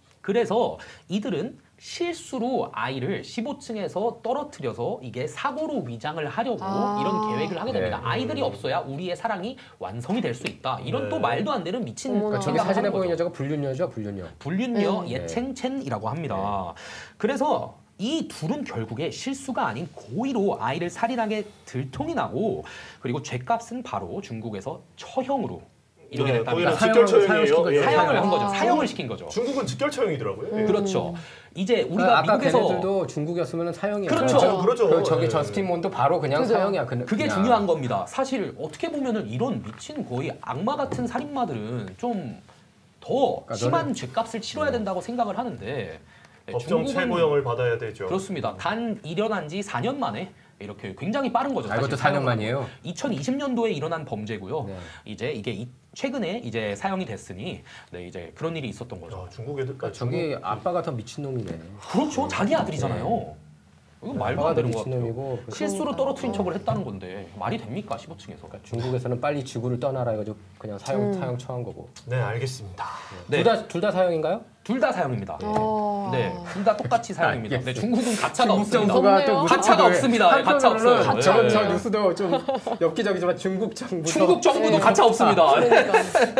그래서 이들은 실수로 아이를 십오 층에서 떨어뜨려서 이게 사고로 위장을 하려고 아. 이런 계획을 하게 됩니다. 네. 아이들이 없어야 우리의 사랑이 완성이 될 수 있다. 이런 네. 또 말도 안 되는 미친 어머나. 그러니까 저기 생각을 사진에 하는 보이는 거죠. 여자가 불륜녀죠, 불륜녀. 불륜녀 음. 예챙첸이라고 합니다. 그래서 이 둘은 결국에 실수가 아닌 고의로 아이를 살인하게 들통이 나고 그리고 죗값은 바로 중국에서 처형으로 이르게 네, 됐답니다. 거기는 사형을- 직결처형이에요. 사형시킨 거죠. 예. 사형을 한 거죠. 아. 사형을 시킨 거죠. 중국은 직결처형이더라고요. 예. 그렇죠. 이제 우리가 그러니까 아까 미국에서 걔네들도 중국이었으면 사형이에요. 그렇죠. 그렇죠. 그 저기 예. 저스틴 몬도 바로 그냥 그죠. 사형이야. 그, 그게 그냥. 중요한 겁니다. 사실 어떻게 보면은 이런 미친 거의 악마 같은 살인마들은 좀 더 그러니까 심한 죗값을 치러야 된다고 생각을 하는데 네, 법정 중국은 최고형을 받아야 되죠. 그렇습니다. 단 일어난 지 사 년 만에 이렇게 굉장히 빠른 거죠. 아, 이것도 사실 사 년 사형을 만이에요? 하고. 이천이십 년도에 일어난 범죄고요. 네. 이제 이게 이- 최근에 이제 사형이 됐으니 네, 이제 그런 일이 있었던 거죠. 야, 중국 애들 그러니까 저기 아빠가 더 미친놈이네. 그렇죠. 자기 아들이잖아요. 이거 말도 아빠가 안 더 되는 거 같아요. 미친놈이고 실수로 떨어뜨린 척을 했다는 건데 말이 됩니까? 십오 층에서. 중국에서는 빨리 지구를 떠나라 해가지고 그냥 사형 음. 사형 처한 거고. 네, 알겠습니다. 네. 둘 다 둘 다 사형인가요? 둘 다 사형입니다. 어. 네, 둘 다 똑같이 사형입니다. 네, 알겠어요. 중국은 가차가 중국 없습니다. 정부가 없네요. 또 가차가 없습니다. 네, 가차 없어요. 한편으로는 저, 네. 저 뉴스도 좀 엽기적이지만 중국 정부 중국 정부도 네. 가차 없습니다. 그러니까.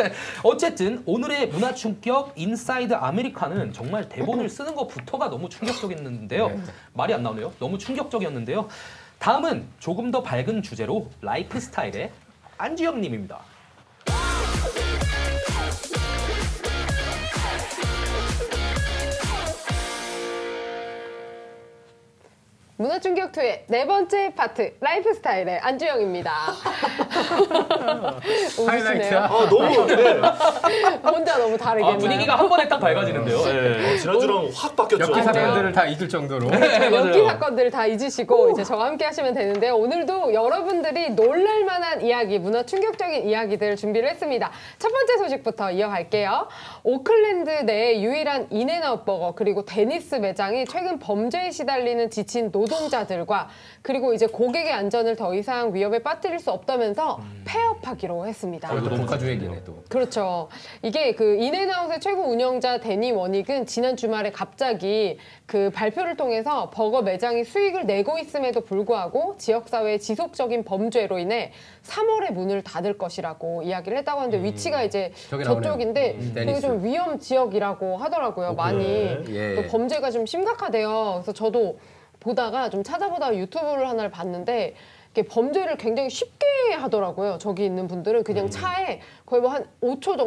어쨌든 오늘의 문화 충격 인사이드 아메리카는 정말 대본을 쓰는 것부터가 너무 충격적이었는데요. 네. 말이 안 나오네요. 너무 충격적이었는데요. 다음은 조금 더 밝은 주제로 라이프 스타일의 안주영 님입니다. 문화충격투의 네 번째 파트 라이프 스타일의 안주영입니다. 하이라이트야. 아, 너무 네. 혼자 너무 다르게. 아, 분위기가 한 번에 딱 밝아지는데요. 네. 어, 지난주랑 확 바뀌었죠. 엽기 사건들을 다 잊을 정도로. 네, 맞아요. 엽기 사건들을 다 잊으시고 이제 저와 함께 하시면 되는데요. 오늘도 여러분들이 놀랄 만한 이야기, 문화 충격적인 이야기들 준비를 했습니다. 첫 번째 소식부터 이어갈게요. 오클랜드 내 유일한 인앤아웃 버거 그리고 데니스 매장이 최근 범죄에 시달리는 지친 노동자들과 그리고 이제 고객의 안전을 더 이상 위협에 빠뜨릴 수 없다면서 폐업하기로 했습니다. 또 독화주 얘기네 또. 그렇죠. 이게 그 인앤아웃의 최고 운영자 데니 워닉은 지난 주말에 갑자기 그 발표를 통해서 버거 매장이 수익을 내고 있음에도 불구하고 지역사회의 지속적인 범죄로 인해 삼월에 문을 닫을 것이라고 이야기를 했다고 하는데 위치가 이제 저기 나오네요. 저쪽인데 음, 되게 데니스. 좀 위험 지역이라고 하더라고요. 많이. 예. 또 범죄가 좀 심각하대요. 그래서 저도 보다가 좀 찾아보다가 유튜브를 하나를 봤는데 이렇게 범죄를 굉장히 쉽게 하더라고요. 저기 있는 분들은 그냥 차에 거의 뭐 한 오 초 정도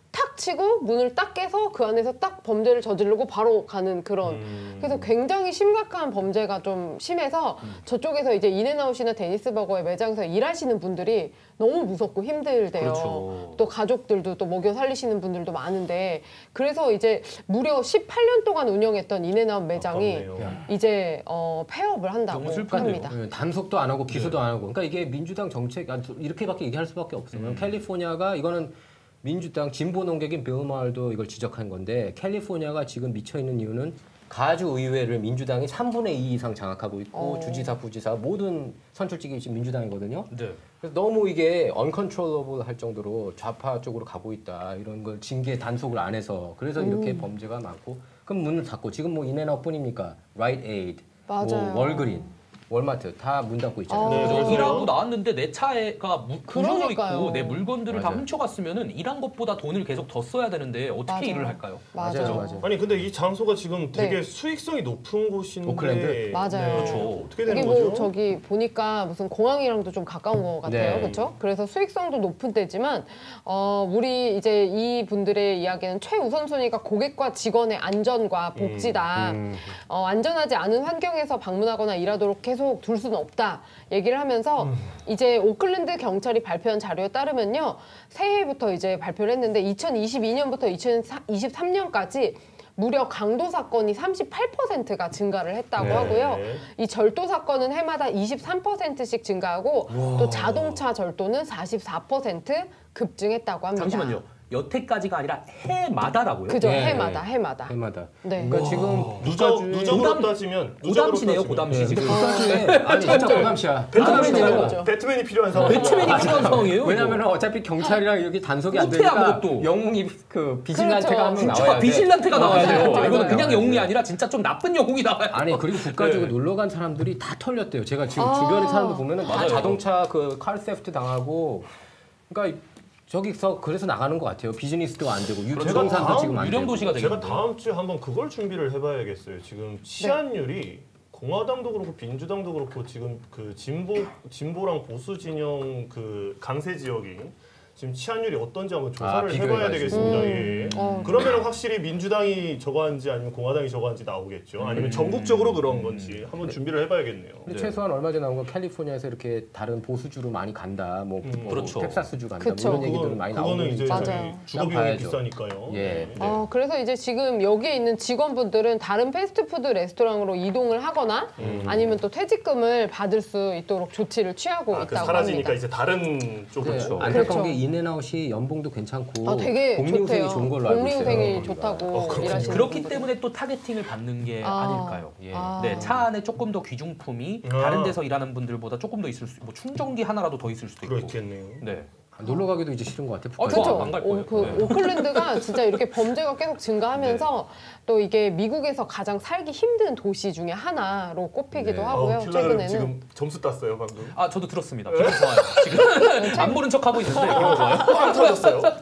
탁 치고 문을 딱 깨서 그 안에서 딱 범죄를 저지르고 바로 가는 그런 음. 그래서 굉장히 심각한 범죄가 좀 심해서 음. 저쪽에서 이제 인앤아웃이나 데니스버거의 매장에서 일하시는 분들이 너무 무섭고 힘들대요. 그렇죠. 또 가족들도 또 먹여 살리시는 분들도 많은데 그래서 이제 무려 십팔 년 동안 운영했던 인앤아웃 매장이 아깝네요. 이제 어, 폐업을 한다고 너무 슬프네요. 합니다. 예, 단속도 안 하고 기소도 안 하고. 그러니까 이게 민주당 정책 아, 이렇게밖에 얘기할 수밖에 없어요. 음. 캘리포니아가 이거는 민주당 진보 농객인 빌 마her도 이걸 지적한 건데 캘리포니아가 지금 미쳐 있는 이유는 가주 의회를 민주당이 삼분의 이 이상 장악하고 있고 어. 주지사, 부지사 모든 선출직이 지금 민주당이거든요. 네. 그래서 너무 이게 uncontrollable 할 정도로 좌파 쪽으로 가고 있다 이런 걸 징계 단속을 안 해서 그래서 이렇게 범죄가 많고 그럼 문을 닫고 지금 뭐 인앤아웃뿐입니까? 라이트 에이드, 뭐 맞아요. 월그린, 월마트 다 문 닫고 있잖아요. 어. 네, 그래서 그래서 일하고 나왔는데 내 차가 무- 부서져 그러니까요. 있고 내 물건들을 다 맞아요. 훔쳐갔으면은 일한 것보다 돈을 계속 더 써야 되는데 어떻게 맞아요. 일을 할까요? 맞아요. 맞아요, 맞아요. 아니 근데 이 장소가 지금 되게 네. 수익성이 높은 곳인데 오클랜드? 맞아요. 그렇죠. 어떻게 이게 되는 뭐 거죠? 저기 보니까 무슨 공항이랑도 좀 가까운 것 같아요, 네. 그렇죠? 그래서 수익성도 높은 데지만 어, 우리 이제 이 분들의 이야기는 최우선 순위가 고객과 직원의 안전과 복지다. 음. 어, 안전하지 않은 환경에서 방문하거나 일하도록 계속 둘 수는 없다. 얘기를 하면서 음. 이제 오클랜드 경찰이 발표한 자료에 따르면요, 새해부터 이제 발표를 했는데 이천이십이 년부터 이천이십삼 년까지 무려 강도 사건이 삼십팔 퍼센트가 증가를 했다고 네. 하고요. 이 절도 사건은 해마다 이십삼 퍼센트씩 증가하고 또 자동차 절도는 사십사 퍼센트 급증했다고 합니다. 잠시만요. 여태까지가 아니라 해마다라고요? 그죠? 네, 해마다, 네. 해마다. 해마다. 네. 그러니까 지금 누적 국가주의- 누적으로 고담- 따지면 누적으로 고담시네요, 따지면. 고담시 네, 지금. 근데 국가주의 아니 진짜 고담시야. 배트맨이 아, 필요한 그렇죠. 배트맨이 필요한 상황. 배트맨이 필요한 상황이에요. 왜냐면 어차피 경찰이랑 이렇게 단속이 안 못해, 되니까 아무것도. 영웅이 그 비질란테가 그렇죠. 한 명 진짜 나와야 돼. 비실란테가 나와야 돼요. 맞아요. 이거는 그냥 나와야 영웅이 돼. 아니라 진짜 좀 나쁜 영웅이 나와야 돼요. 아니 그리고 국가 주고 네. 놀러 간 사람들이 다 털렸대요. 제가 지금 아. 주변에 사람들 보면은 다 맞아요. 자동차 그 칼세프트 당하고 그러니까 저기서 그래서 나가는 것 같아요. 비즈니스도 안 되고 유- 제가 부동산도 다음 지금 안 유령 되고. 도시가 제가 되겠는데. 다음 주에 한번 그걸 준비를 해봐야겠어요. 지금 치안율이 공화당도 그렇고 민주당도 그렇고 지금 그 진보 진보랑 보수 진영 그 강세 지역이 지금 치안율이 어떤지 한번 조사를 아, 해봐야 비교해가지고. 되겠습니다. 음. 예. 어. 그러면 확실히 민주당이 저거한지 아니면 공화당이 저거한지 나오겠죠. 아니면 전국적으로 그런 건지 한번 준비를 해봐야겠네요. 근데 네. 최소한 얼마 전에 나온 건 캘리포니아에서 이렇게 다른 보수주로 많이 간다. 뭐, 음. 뭐 그렇죠. 텍사스주 간다. 그쵸. 뭐 이런 얘기들은 그건, 많이 나오고 그거는 이제 맞아요. 저기 주거 비용이 봐야죠. 비싸니까요. 예. 네. 어, 그래서 이제 지금 여기에 있는 직원분들은 다른 패스트푸드 레스토랑으로 이동을 하거나 아니면 또 퇴직금을 받을 수 있도록 조치를 취하고 아, 그 있다고 사라지니까 합니다. 이제 다른 쪽으로. 네, 네. 안타까운 그렇죠. 게 인앤아웃이 연봉도 괜찮고 아, 되게 복리후생이 좋대요. 좋은 걸로 알고 있어요. 복리후생이 좋다고 어, 그렇군요. 일하시는 그렇기 분들이. 때문에 또 타겟팅을 받는 게 아. 아. 닐까요 예. 아. 네, 차 안에 조금 더 귀중품이 아. 다른 데서 일하는 분들보다 조금 더 있을 수, 뭐 충전기 하나라도 더 있을 수도 있고. 그렇겠네요. 네. 놀러 가기도 이제 싫은 것 같아. 어, 북한에. 저 그렇죠. 안갈 오, 거예요. 그 네. 오클랜드가 진짜 이렇게 범죄가 계속 증가하면서 또 이게 미국에서 가장 살기 힘든 도시 중에 하나로 꼽히기도 네. 하고요. 킬러는 최근에는 지금 점수 땄어요 방금. 아, 저도 들었습니다. 기분 좋아요. 지금 안 보는 척 하고 있는데 기분 좋아요. 빵 터졌어요. 어.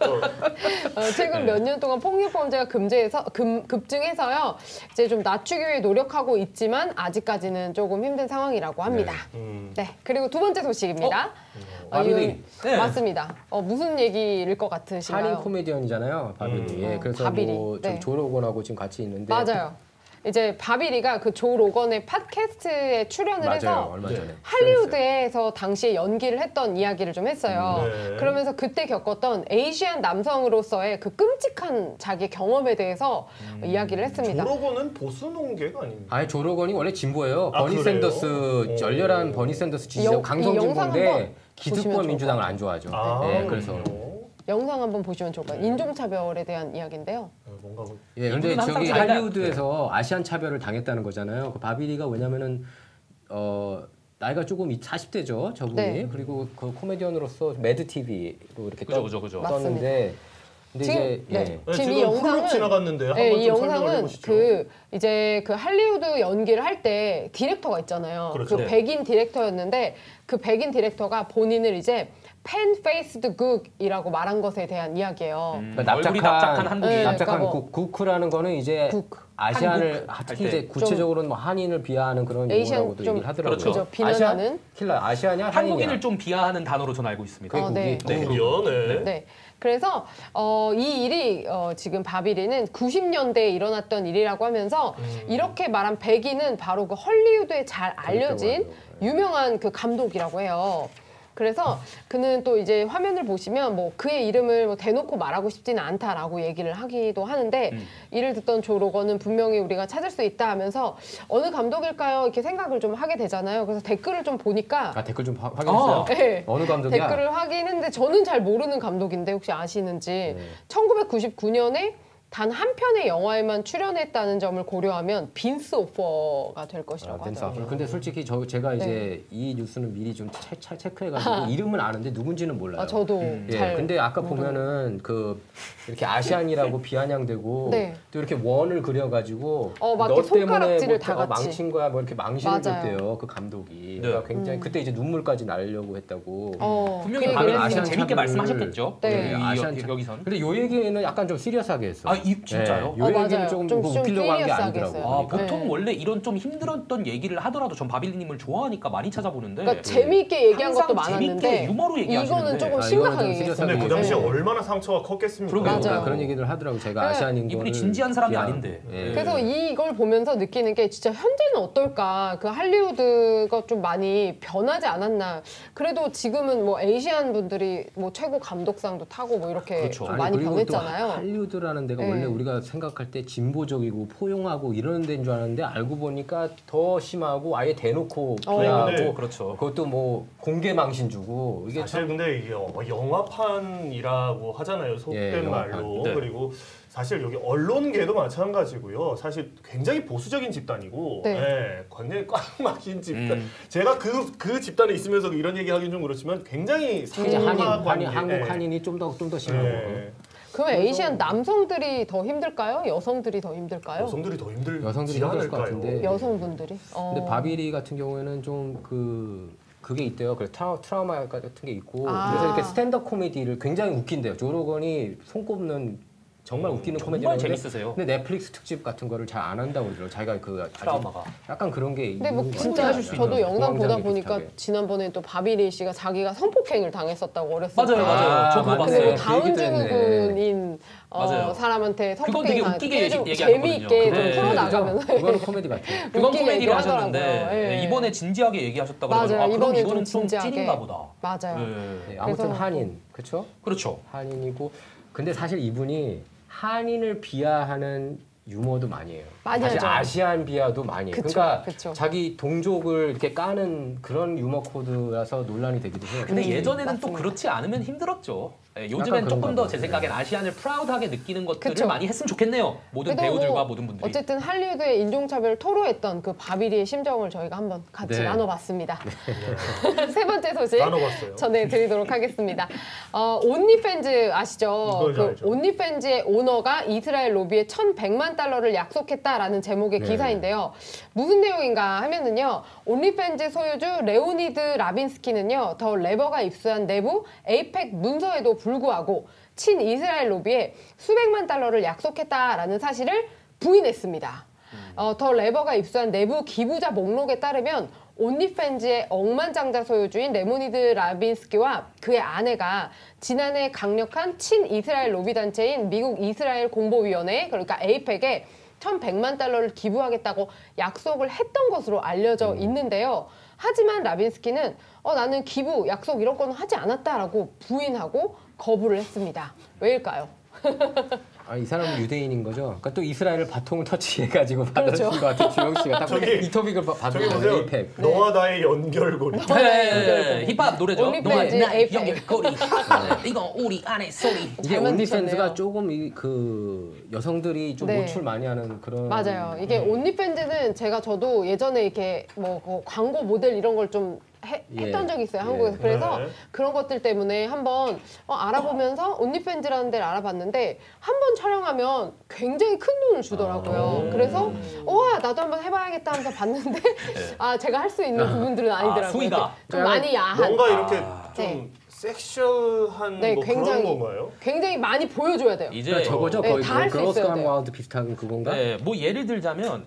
어, 최근 몇 년 동안 폭력 범죄가 금제해서 금, 급증해서요. 이제 좀 낮추기 위해 노력하고 있지만 아직까지는 조금 힘든 상황이라고 합니다. 음. 네. 그리고 두 번째 소식입니다. 어, 바비리. 이건- 네. 맞습니다. 어, 무슨 얘기일 것 같으신가요? 할인 코미디언이잖아요, 바빌이. 음. 예, 어, 그래서 바빌이. 뭐 네. 좀 조 로건하고 지금 같이 있는데 맞아요. 이제 바비리가 그 조 로건의 팟캐스트에 출연을 맞아요, 해서 얼마 네. 전에 할리우드에서 당시에 연기를 했던 이야기를 좀 했어요. 음, 네. 그러면서 그때 겪었던 에이시안 남성으로서의 그 끔찍한 자기 경험에 대해서 음. 이야기를 했습니다. 조로건은 보수 농계가 아닙니까? 아니 조 로건이 원래 진보예요. 아, 버니 그래요? 샌더스 오. 열렬한 버니 샌더스 지지자 영- 강성 이 영상 진보인데 한번 보시면 기득권 좋을 민주당을 것 안 좋아하죠. 아, 예, 그래서 그래요? 영상 한번 보시면 좋을 거예요. 인종차별에 대한 이야기인데요. 어, 뭔가 뭐- 예, 근데 이분은 항상 저기 자기가- 할리우드에서 아시안 차별을 당했다는 거잖아요. 그 바비리가 왜냐면은 어 나이가 조금 사십 대죠, 저분이. 네. 그리고 그 코미디언으로서 매드 티비로 이렇게 그죠, 떠, 그죠, 그죠. 떴는데 근데 지금 이제 네. 예. 네, 지금 이 지금 영상은 훌쩍 지나갔는데 네, 한번 이 좀 설명을 영상은 해보시죠. 그 이제 그 할리우드 연기를 할 때 디렉터가 있잖아요. 그렇죠. 그 네. 백인 디렉터였는데 그 백인 디렉터가 본인을 이제 pen-faced cook이라고 말한 것에 대한 이야기예요. 음, 그러니까 얼굴이 납작한- 납작한 한국인. 네. 납작한 그러니까 뭐- 국, 구크라는 거는 이제 국. 아시안을 한국 특히 할 이제 때. 구체적으로는 뭐 한인을 비하하는 그런 에이시안 용어라고도 좀 얘기를 하더라고요. 그렇죠. 그죠, 비난하는. 아시아, 킬러 아시아냐 한인이냐. 한국인을 좀 비하하는 단어로 저는 알고 있습니다. 어, 네. 그게 네. 네. 네. 그래서 어, 이 일이 어, 지금 바비리는 구십 년대에 일어났던 일이라고 하면서 음. 이렇게 말한 백인은 바로 그 헐리우드에 잘 알려진 그랬다고 하죠. 유명한 그 감독이라고 해요. 그래서 그는 또 이제 화면을 보시면 뭐 그의 이름을 뭐 대놓고 말하고 싶지는 않다라고 얘기를 하기도 하는데 음. 이를 듣던 조 로건은 분명히 우리가 찾을 수 있다 하면서 어느 감독일까요? 이렇게 생각을 좀 하게 되잖아요. 그래서 댓글을 좀 보니까 아 댓글 좀 화- 확인했어요? 네. 어느 감독이야? 댓글을 확인했는데 저는 잘 모르는 감독인데 혹시 아시는지 네. 천구백구십구 년에 단 한 편의 영화에만 출연했다는 점을 고려하면 빈스 오퍼가 될 것이라고 아, 벤츠 하더라고요. 아플. 근데 솔직히 저 제가 이제 이 뉴스는 미리 좀 차, 차, 체크해가지고 이름은 아는데 누군지는 몰라요. 아, 저도 예, 잘 근데 아까 보면은 그 이렇게 아시안이라고 비아냥되고 네. 또 이렇게 원을 그려가지고 어, 막 너 이렇게 때문에 손가락질을 뭐 다 어, 같이. 망친 거야 뭐 이렇게 망신을 맞아요. 줬대요 그 감독이. 네. 그러니까 굉장히 음. 그때 이제 눈물까지 날려고 했다고. 어, 분명히 그 바로 얘기를 아시안 했어요. 재밌게 차를- 말씀하셨겠죠. 네. 이 아시안 여- 차- 여기선. 근데 요 얘기는 약간 좀 시리어스하게 했어. 아, 이, 진짜요? 요 어, 얘기는 맞아요. 조금 좀- 뭐 좀 웃기려고 한 게 시리어스하게 아니더라고. 했어요. 아, 그러니까. 보통 네. 원래 이런 좀 힘들었던 얘기를 하더라도 전 바빌리님을 좋아하니까 많이 찾아보는데 그러니까 재미있게 얘기한 항상 것도 재밌게 많았는데 유머로 얘기하시는데 이거는 조금 아, 심각하게 이거는 좀 얘기했어요. 근데 그 당시에 네. 얼마나 상처가 컸겠습니까? 그러게요. 맞아요. 그런 얘기들 하더라고. 제가 네. 아시안인 이분이 거를 진지한 사람이 비하- 아닌데. 예. 그래서 이걸 보면서 느끼는 게 진짜 현재는 어떨까? 그 할리우드가 좀 많이 변하지 않았나? 그래도 지금은 뭐 에이시안 분들이 뭐 최고 감독상도 타고 뭐 이렇게 그렇죠. 좀 아니, 많이 그리고 변했잖아요. 또 할리우드라는 데가 네. 원래 우리가 생각할 때 진보적이고 포용하고 이런 데인 줄 알았는데 알고 보니까 더 심하고 아예 대놓고 어. 비하하고 네, 그렇죠. 그것도 뭐 공개 망신 주고 이게 사실 참 근데 이게 어, 영화판이라고 하잖아요. 속된 예, 영화판. 말로. 네. 그리고 사실 여기 언론계도 마찬가지고요. 사실 굉장히 보수적인 집단이고 네. 예, 굉장히 꽉 막힌 집단. 음. 제가 그, 그 집단에 있으면서 이런 얘기 하긴 좀 그렇지만 굉장히 이제 한인, 상하 한인 관계. 한국 예. 한인이 좀 더 좀 더 심하고 예. 그럼 에이시안 남성들이 더 힘들까요? 여성들이 더 힘들까요? 여성들이 더 힘들지 여성들이 힘들 것 않을까요? 같은데. 여성분들이. 어. 근데 바비리 같은 경우에는 좀 그 그게 있대요. 그래서 트라, 트라우마 같은 게 있고 아. 그래서 이렇게 스탠드업 코미디를 굉장히 웃긴대요. 조 로건이 손꼽는 정말 웃기는 정말 코미디인데 재밌으세요. 근데 넷플릭스 특집 같은 거를 잘 안 한다고 그러더라고요. 자기가 그 아직 트라우마가. 약간 그런 게 근데 뭐 있는 것 진짜 같아요. 하실 수 저도 있는 영상 보다 공황장애 보니까 비슷하게. 지난번에 또 바비리 씨가 자기가 성폭행을 당했었다고 어렸을 때. 맞아요, 맞아요. 아, 저 그거 맞네. 근데 뭐 봤어요. 다운 그 얘기도 했네. 증후군인 어, 맞아요. 사람한테 그건 성폭행이 되게 당했을 웃기게 때 얘기- 좀 얘기하셨거든요. 재미있게 좀 네. 풀어나가면서 그건 코미디 같아요. 그건 웃기게 코미디로 얘기하더라고요. 하셨는데 예. 이번에 진지하게 얘기하셨다고 맞아요. 그래가지고 아, 그럼 이번에 이거는 좀 좀 진지하게. 찐인가 보다. 맞아요. 네. 네, 아무튼 그래서- 한인 그렇죠? 그렇죠. 한인이고 근데 사실 이분이 한인을 비하하는 유머도 많이 해요. 많이 사실 하죠. 아시안 비하도 많이 해요. 그쵸, 그러니까 그쵸. 자기 동족을 이렇게 까는 그런 유머 코드라서 논란이 되기도 해요. 근데 음, 예전에는 또 맞습니다. 그렇지 않으면 힘들었죠. 예, 약간 요즘엔 조금 그런가 더 제 봐요. 생각엔 아시안을 프라우드하게 느끼는 것들을 그쵸. 많이 했으면 좋겠네요. 모든 그래도 배우들과 뭐 모든 분들이. 어쨌든 할리우드의 인종차별을 토로했던 그 바비리의 심정을 저희가 한번 같이 네. 나눠봤습니다. 세 번째 소식 나눠봤어요. 전해드리도록 하겠습니다. 어, 온리팬즈 아시죠? 이걸 잘 그 알죠. 온리팬즈의 오너가 이스라엘 로비에 천백만 달러를 약속했다라는 제목의 네. 기사인데요. 무슨 내용인가 하면은요. 온리팬즈 소유주 레오니드 라빈스키는요. 더 레버가 입수한 내부 에이펙 문서에도 불구하고 친이스라엘 로비에 수백만 달러를 약속했다라는 사실을 부인했습니다. 어, 더 레버가 입수한 내부 기부자 목록에 따르면 온리팬즈의 억만장자 소유주인 레모니드 라빈스키와 그의 아내가 지난해 강력한 친이스라엘 로비 단체인 미국 이스라엘 공보위원회 그러니까 에이펙에 천백만 달러를 기부하겠다고 약속을 했던 것으로 알려져 있는데요. 하지만 라빈스키는 어, 나는 기부, 약속 이런 거는 하지 않았다라고 부인하고 거부를 했습니다. 왜일까요? 아, 이 사람은 유대인인 거죠. 그러니까 또 이스라엘을 바통을 터치해가지고 그렇죠. 받아준 것 같아요. 주영 씨가 딱 저기- 이 토픽을 받은 저기 거예요. 보세요. 에이펙. 너와 나의 연결고리. 네, 힙합 노래죠. 온리팬즈 너의 나의 에이펙. 연결고리. 이건 우리 안의 소리. 이게 잘 온리팬스가 만드셨네요. 조금 이 그 여성들이 좀 네. 노출 많이 하는 그런 맞아요. 이게 음. 온리팬즈는 제가 저도 예전에 이렇게 뭐 그 광고 모델 이런 걸 좀 예. 했던 적이 있어요. 예. 한국에서. 그래서 네. 그런 것들 때문에 한번 어, 알아보면서 온리팬즈라는 데를 알아봤는데 한 번 촬영하면 굉장히 큰 돈을 주더라고요. 아. 그래서 와 나도 한번 해봐야겠다 하면서 봤는데 아 제가 할 수 있는 부분들은 아니더라고요. 수위가. 좀 많이 야한. 뭔가 이렇게 아. 좀 네. 섹시한 네, 뭐 굉장히 그런 건가요? 굉장히 많이 보여줘야 돼요. 이제 그러니까 저거죠. 네, 거의 다 할 수 그로스 있어야 강 돼요. 와우드 비슷한 그건가? 네, 뭐 예를 들자면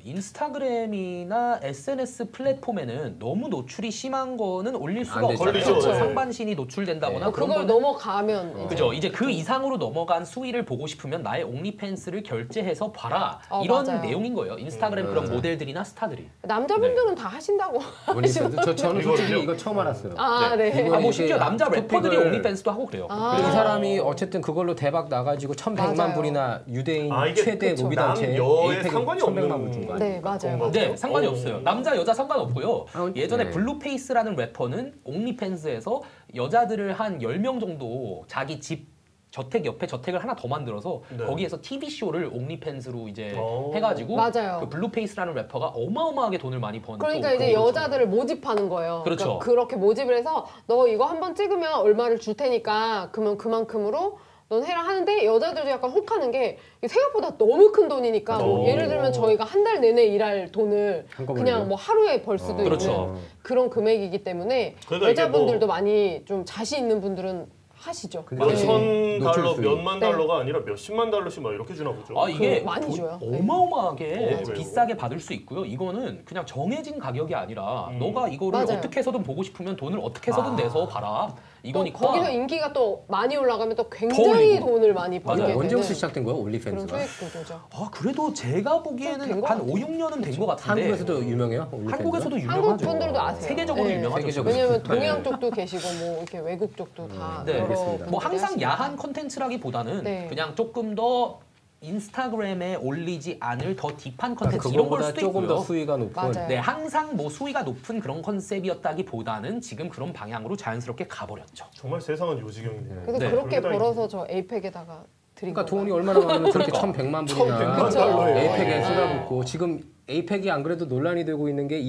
인스타그램이나 에스엔에스 플랫폼에는 너무 노출이 심한 거는 올릴 수가 안 되죠. 없잖아요. 걸리죠. 그렇죠. 상반신이 노출된다거나 어, 그런 그걸 거는 넘어가면 이제 그죠. 이제 그 이상으로 넘어간 수위를 보고 싶으면 나의 옹리팬스를 결제해서 봐라. 어, 이런 맞아요. 내용인 거예요. 인스타그램 음, 그런 맞아요. 모델들이나 스타들이. 남자분들은 다 하신다고 온리팬스. 저 저는 솔직히 이거를요? 이거 처음 알았어요. 아, 네. 이거 아, 뭐 이제 심지어 남자 래퍼들이 토픽을- 옹리팬스도 하고 그래요. 아. 그리고 이 사람이 어쨌든 그걸로 대박 나가지고 천백만 맞아요. 불이나 유대인 아, 이게 최대 그쵸. 노비 단체 남여에 상관이 천백만 없는 불 준 거 네, 아니에요? 맞아요. 그런가 네, 보죠? 상관이 어. 없어요. 남자, 여자 상관없고요. 아, 예전에 네. 블루페이스라는 래퍼는 옹리팬스에서 여자들을 한 열 명 정도 자기 집 저택 옆에 저택을 하나 더 만들어서 네. 거기에서 티비쇼를 옹리팬스로 이제 오. 해가지고 맞아요. 그 블루페이스라는 래퍼가 어마어마하게 돈을 많이 버는 그러니까 또 이제 그런 거죠. 여자들을 모집하는 거예요. 그렇죠. 그러니까 그렇게 모집을 해서 너 이거 한번 찍으면 얼마를 줄 테니까 그러면 그만큼으로 넌 해라 하는데 여자들도 약간 혹하는 게 이게 생각보다 너무 큰 돈이니까 뭐 오. 예를 들면 저희가 한 달 내내 일할 돈을 한꺼번에요? 그냥 뭐 하루에 벌 수도 어. 있는 그렇죠. 그런 금액이기 때문에 그러니까 이게 여자분들도 뭐- 많이 좀 자신 있는 분들은 하시죠. 근데 네. 몇천 노출 달러, 수익. 몇만 네. 달러가 아니라 몇십만 달러씩 막 이렇게 주나 보죠. 아 이게 그 많이 돈 줘요. 네. 어마어마하게 어, 그래요? 비싸게 받을 수 있고요. 이거는 그냥 정해진 가격이 아니라 음. 너가 이거를 맞아요. 어떻게 해서든 보고 싶으면 돈을 어떻게 해서든 아. 내서 봐라. 또 이거니까 거기서 인기가 또 많이 올라가면 또 더 굉장히 올리고. 돈을 많이 벌게 맞아요. 되는 언제부터 시작된 거예요? 그런 올리팬스가? 수익 구조죠. 아 그래도 제가 된 보기에는 것 한 같아요. 오, 육 년은 된 것 같은데 한국에서도 유명해요? 올리팬스가? 한국에서도 한국 유명하죠. 분들도 아세요. 세계적으로 네. 유명하죠. 세계적으로. 왜냐면 동양 네. 쪽도 계시고 뭐 이렇게 외국 쪽도 다 네, 여러 알겠습니다. 뭐 분들이 항상 하시니까. 야한 컨텐츠라기보다는 네. 그냥 조금 더 인스타그램에 올리지 않을 더 딥한 컨텐츠 이런 걸 그거보다 수도 조금 있고요. 더 수위가 높은 맞아요. 네, 항상 뭐 수위가 높은 그런 컨셉이었다기보다는 지금 그런 방향으로 자연스럽게 가버렸죠. 정말 세상은 요지경이네요. 그래서 네. 그렇게 그러다 벌어서 저 에이펙에다가 드린 그러니까 건가요? 돈이 얼마나 많으면 그렇게 그러니까. 천백만 천백만 불이나 달러예요. 에이펙에 네. 쏟아붓고 지금 에이펙이 안 그래도 논란이 되고 있는 게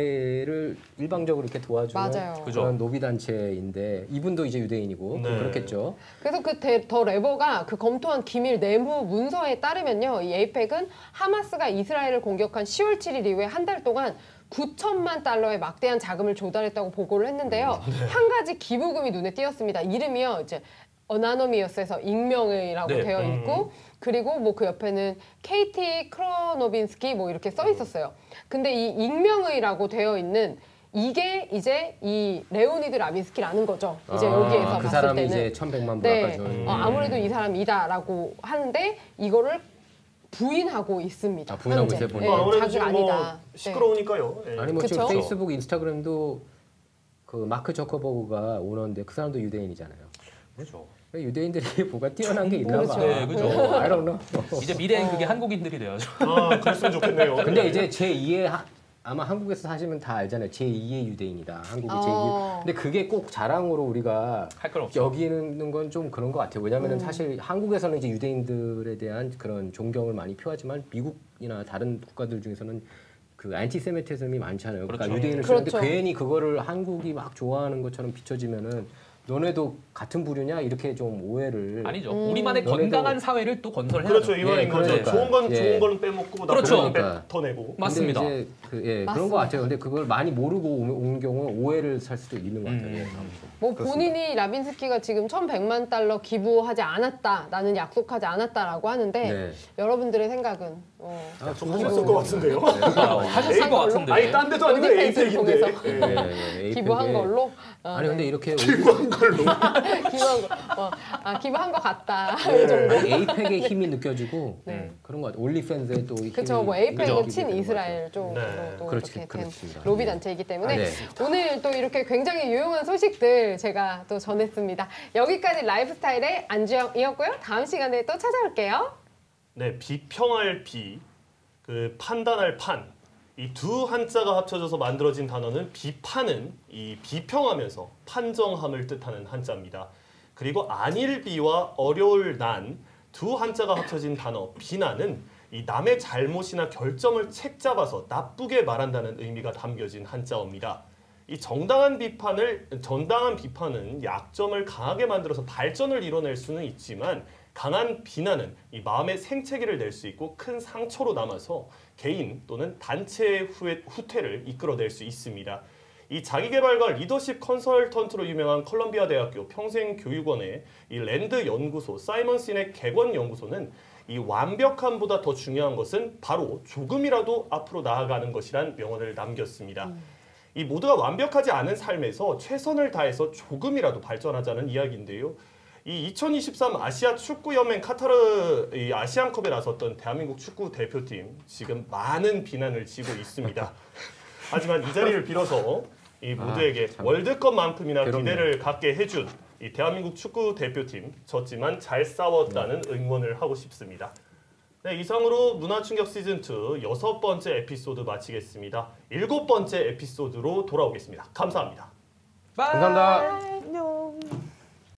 이스라엘을 일방적으로 이렇게 도와주는 맞아요. 그죠. 그런 노비 단체인데 이분도 이제 유대인이고 네. 그렇겠죠. 그래서 그 더 레버가 그 검토한 기밀 내부 문서에 따르면요, 이 에이펙은 하마스가 이스라엘을 공격한 시월 칠일 이후에 한 달 동안 구천만 달러의 막대한 자금을 조달했다고 보고를 했는데요. 한 가지 기부금이 눈에 띄었습니다. 이름이요, 이제 어나노미어스에서 익명이라고 네. 되어 음. 있고, 그리고 뭐 그 옆에는 케이티 크로노빈스키 뭐 이렇게 써 있었어요. 근데 이 익명의라고 되어 있는 이게 이제 이 레오니드 라빈스키라는 거죠. 이제 아, 여기에서 그 봤을 사람이 때는. 이제 천백만 불 네, 아까 전 어, 아무래도 이 사람이다라고 하는데 이거를 부인하고 있습니다. 아, 부인하고 현재. 있어요, 본인이. 네, 아무래도 자기가 지금 뭐 아니다. 네. 시끄러우니까요. 예. 아니 뭐 지금 그쵸? 페이스북, 인스타그램도 그 마크 저커버그가 오너인데 그 사람도 유대인이잖아요. 그렇죠. 유대인들이 뭐가 뛰어난 게 있나 봐. 그렇죠. 네, 그죠. I don't know. 이제 미래엔 그게 한국인들이 돼야죠. 아, 그랬으면 좋겠네요. 근데 이제 제이의 아마 한국에서 사시면 다 알잖아요. 제이의 유대인이다. 한국이 어. 제이. 근데 그게 꼭 자랑으로 우리가 할 건 없죠. 여기는 건 좀 그런 것 같아요. 왜냐하면 음. 사실 한국에서는 이제 유대인들에 대한 그런 존경을 많이 표하지만 미국이나 다른 국가들 중에서는 그 안티세미티즘이 많잖아요. 그러니까 그렇죠. 유대인을 그렇죠. 싫어하는데 괜히 그거를 한국이 막 좋아하는 것처럼 비춰지면은 너네도 같은 부류냐 이렇게 좀 오해를 아니죠. 음. 우리만의 너네도- 건강한 사회를 또 건설해야죠. 그렇죠. 이 말인 예, 거죠. 그러니까. 좋은 건 예. 좋은 거는 빼먹고 나쁜 그렇죠. 건 그러니까. 뱉어내고. 맞습니다. 근데 이제 그, 예, 그런 맞습니다. 것 같아요. 근데 그걸 많이 모르고 오- 온 경우 오해를 살 수도 있는 것 같아요. 음. 예. 뭐 그렇습니다. 본인이 라빈스키가 지금 천백만 달러 기부하지 않았다, 나는 약속하지 않았다라고 하는데 네. 여러분들의 생각은 어, 아, 하셨을 것 같은데요. 하셨을 것 같은데. 아니 딴 데도 아니고 어디펜스를 에이펙인데. 통해서. 예. 예, 예, 기부한 에이펙에- 걸로 어, 아니 근데 네. 이렇게 기부한 걸로. 기부한 거, 어, 아 기부한 것 같다 네. 이 정도. 아니, 에이펙의 힘이 느껴지고 네. 그런 것 같아요. 올리팬스의 또 힘이 그렇죠. 뭐 느껴지게 에이펙은 되는 친 것 이스라엘 쪽으로 네. 또 그렇지, 이렇게 그렇습니다. 된 로비 네. 단체이기 때문에 아, 네. 오늘 또 이렇게 굉장히 유용한 소식들 제가 또 전했습니다. 여기까지 라이프스타일의 안주영이었고요. 다음 시간에 또 찾아올게요. 네, 비평할 비, 그 판단할 판. 이 두 한자가 합쳐져서 만들어진 단어는 비판은 이 비평하면서 판정함을 뜻하는 한자입니다. 그리고 안일 비와 어려울 난 두 한자가 합쳐진 단어 비난은 이 남의 잘못이나 결점을 책잡아서 나쁘게 말한다는 의미가 담겨진 한자어입니다. 이 정당한 비판을 정당한 비판은 약점을 강하게 만들어서 발전을 이뤄낼 수는 있지만 강한 비난은 이 마음의 생채기를 낼 수 있고 큰 상처로 남아서 개인 또는 단체의 후회, 후퇴를 이끌어낼 수 있습니다. 이 자기개발과 리더십 컨설턴트로 유명한 컬럼비아 대학교 평생교육원의 이 랜드 연구소 사이먼 시넥 객원 연구소는 이 완벽함보다 더 중요한 것은 바로 조금이라도 앞으로 나아가는 것이란 명언을 남겼습니다. 음. 이 모두가 완벽하지 않은 삶에서 최선을 다해서 조금이라도 발전하자는 이야기인데요. 이 이천이십삼 아시아 축구연맹 카타르 이 아시안컵에 나섰던 대한민국 축구 대표팀 지금 많은 비난을 지고 있습니다. 하지만 이 자리를 빌어서 이 모두에게 아, 월드컵만큼이나 괴롭네요. 기대를 갖게 해준 이 대한민국 축구 대표팀 졌지만 잘 싸웠다는 네. 응원을 하고 싶습니다. 네, 이상으로 문화충격 시즌이 여섯 번째 에피소드 마치겠습니다. 일곱 번째 에피소드로 돌아오겠습니다. 감사합니다. 감사합니다. 안녕.